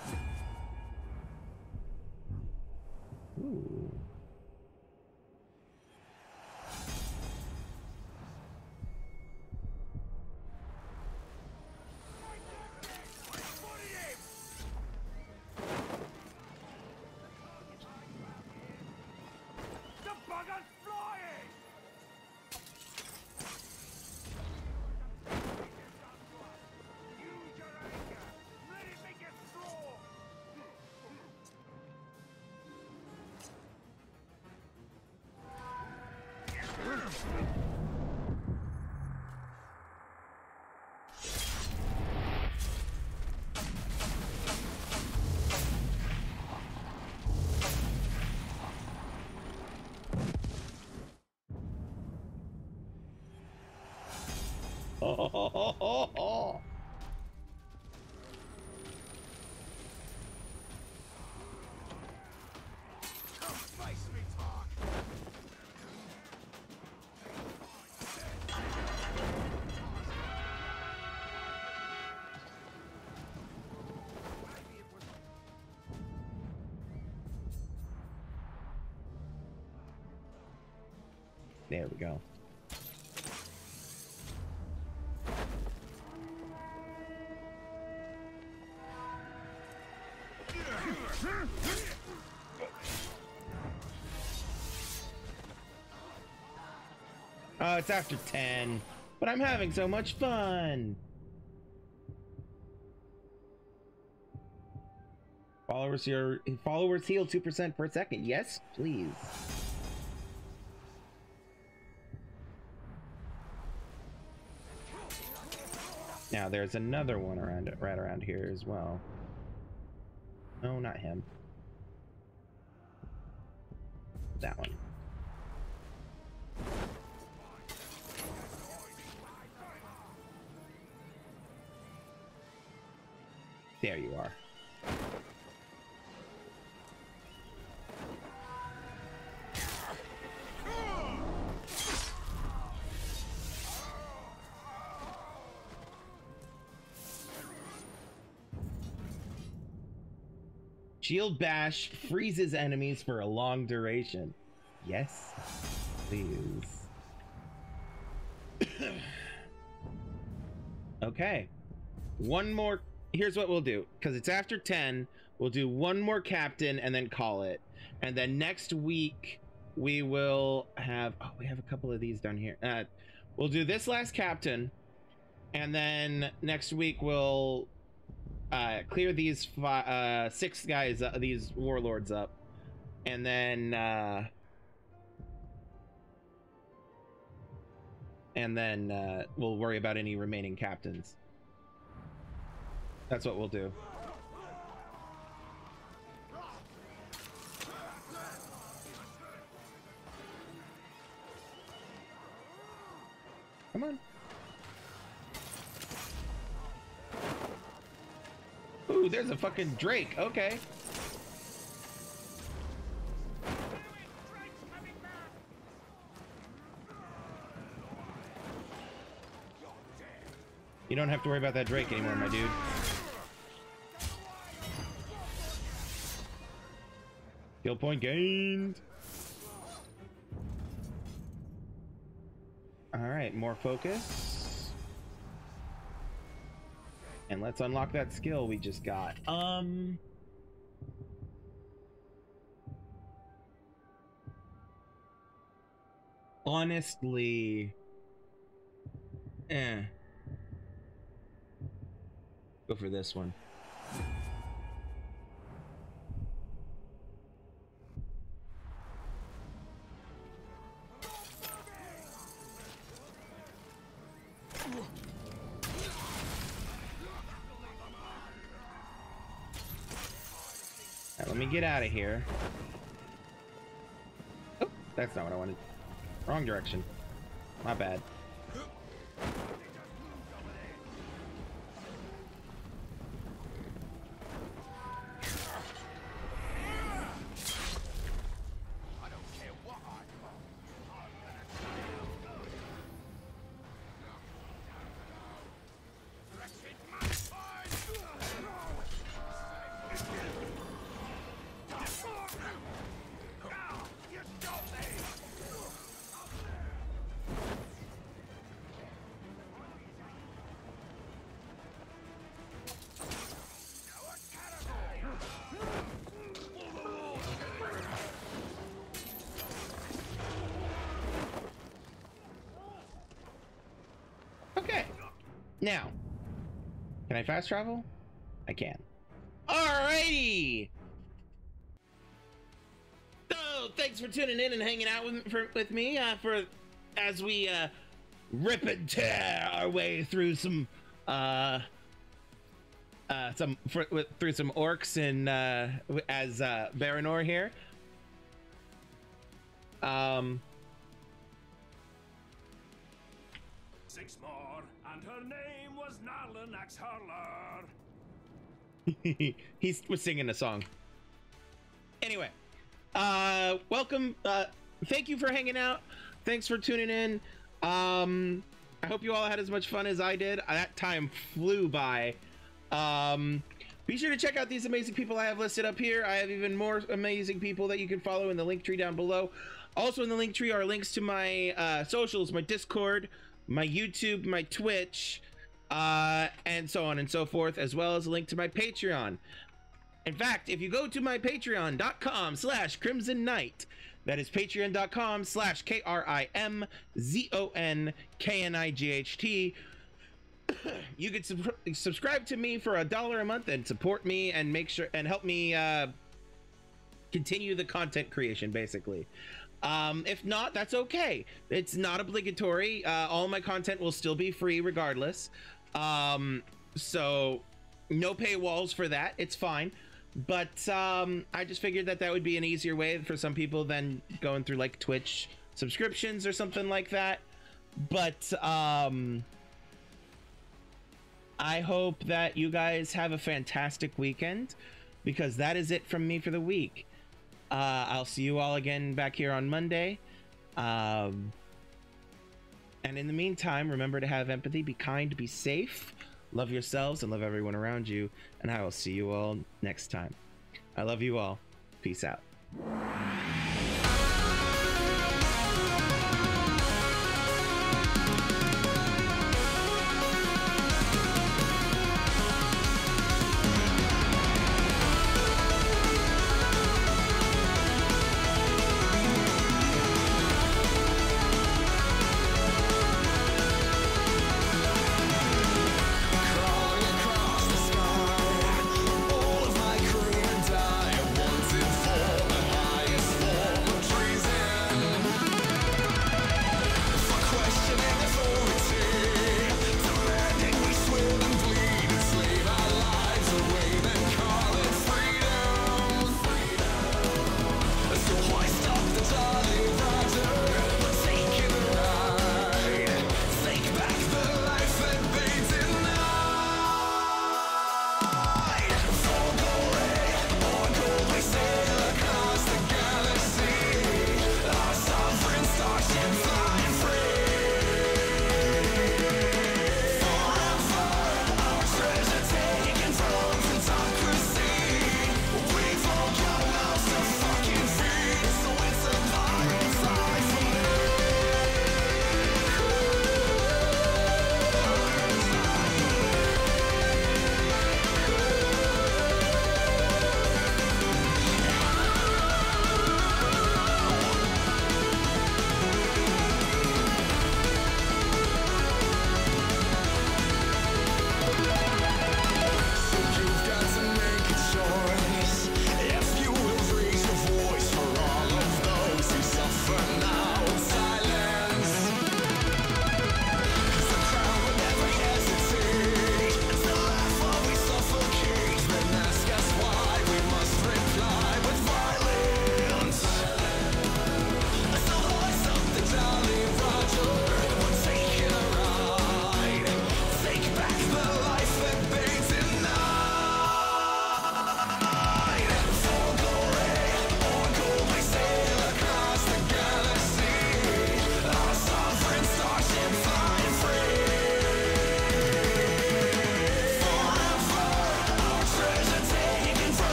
Ooh. Oh, oh, oh, oh, oh. There we go. Oh, it's after ten, but I'm having so much fun. Followers here, followers heal two percent per second. Yes, please. Now there's another one around right around here as well. No, not him. That one. There you are. Shield Bash freezes enemies for a long duration. Yes, please. Okay. One more. Here's what we'll do. Because it's after ten, we'll do one more captain and then call it. And then next week, we will have... Oh, we have a couple of these down here. Uh, we'll do this last captain. And then next week, we'll... Uh, clear these five, uh, six guys, uh, these warlords up, and then uh, and then uh, we'll worry about any remaining captains. That's what we'll do. Come on. Ooh, there's a fucking Drake. Okay. You don't have to worry about that Drake anymore, my dude. Skill point gained. All right, more focus. And let's unlock that skill we just got. Um... Honestly... Eh. Go for this one. Right, let me get out of here. Oh, that's not what I wanted. Wrong direction. My bad. Now, can I fast travel? I can. Alrighty! So, thanks for tuning in and hanging out with, for, with me uh, for as we uh, rip and tear our way through some uh, uh, some for, with, through some orcs and uh, as uh, Baranor here. Um. Six more, and her name was Narlin Axharlar. He was singing a song. Anyway, uh, welcome. Uh, thank you for hanging out. Thanks for tuning in. Um, I hope you all had as much fun as I did. That time flew by. Um, be sure to check out these amazing people I have listed up here. I have even more amazing people that you can follow in the link tree down below. Also in the link tree are links to my uh, socials, my Discord, my YouTube, my Twitch, uh, and so on and so forth, as well as a link to my Patreon. In fact, if you go to my patreon.com slash Krimzon Knight, that is patreon.com slash K R I M Z O N K N I G H T, you can sub subscribe to me for a dollar a month and support me and make sure and help me uh, continue the content creation, basically. Um, if not, that's okay. It's not obligatory. Uh, all my content will still be free regardless. Um, so no paywalls for that. It's fine. But um, I just figured that that would be an easier way for some people than going through like Twitch subscriptions or something like that. But um, I hope that you guys have a fantastic weekend, because that is it from me for the week. Uh, I'll see you all again back here on Monday. Um, and in the meantime, remember to have empathy, be kind, be safe, love yourselves, and love everyone around you. And I will see you all next time. I love you all. Peace out.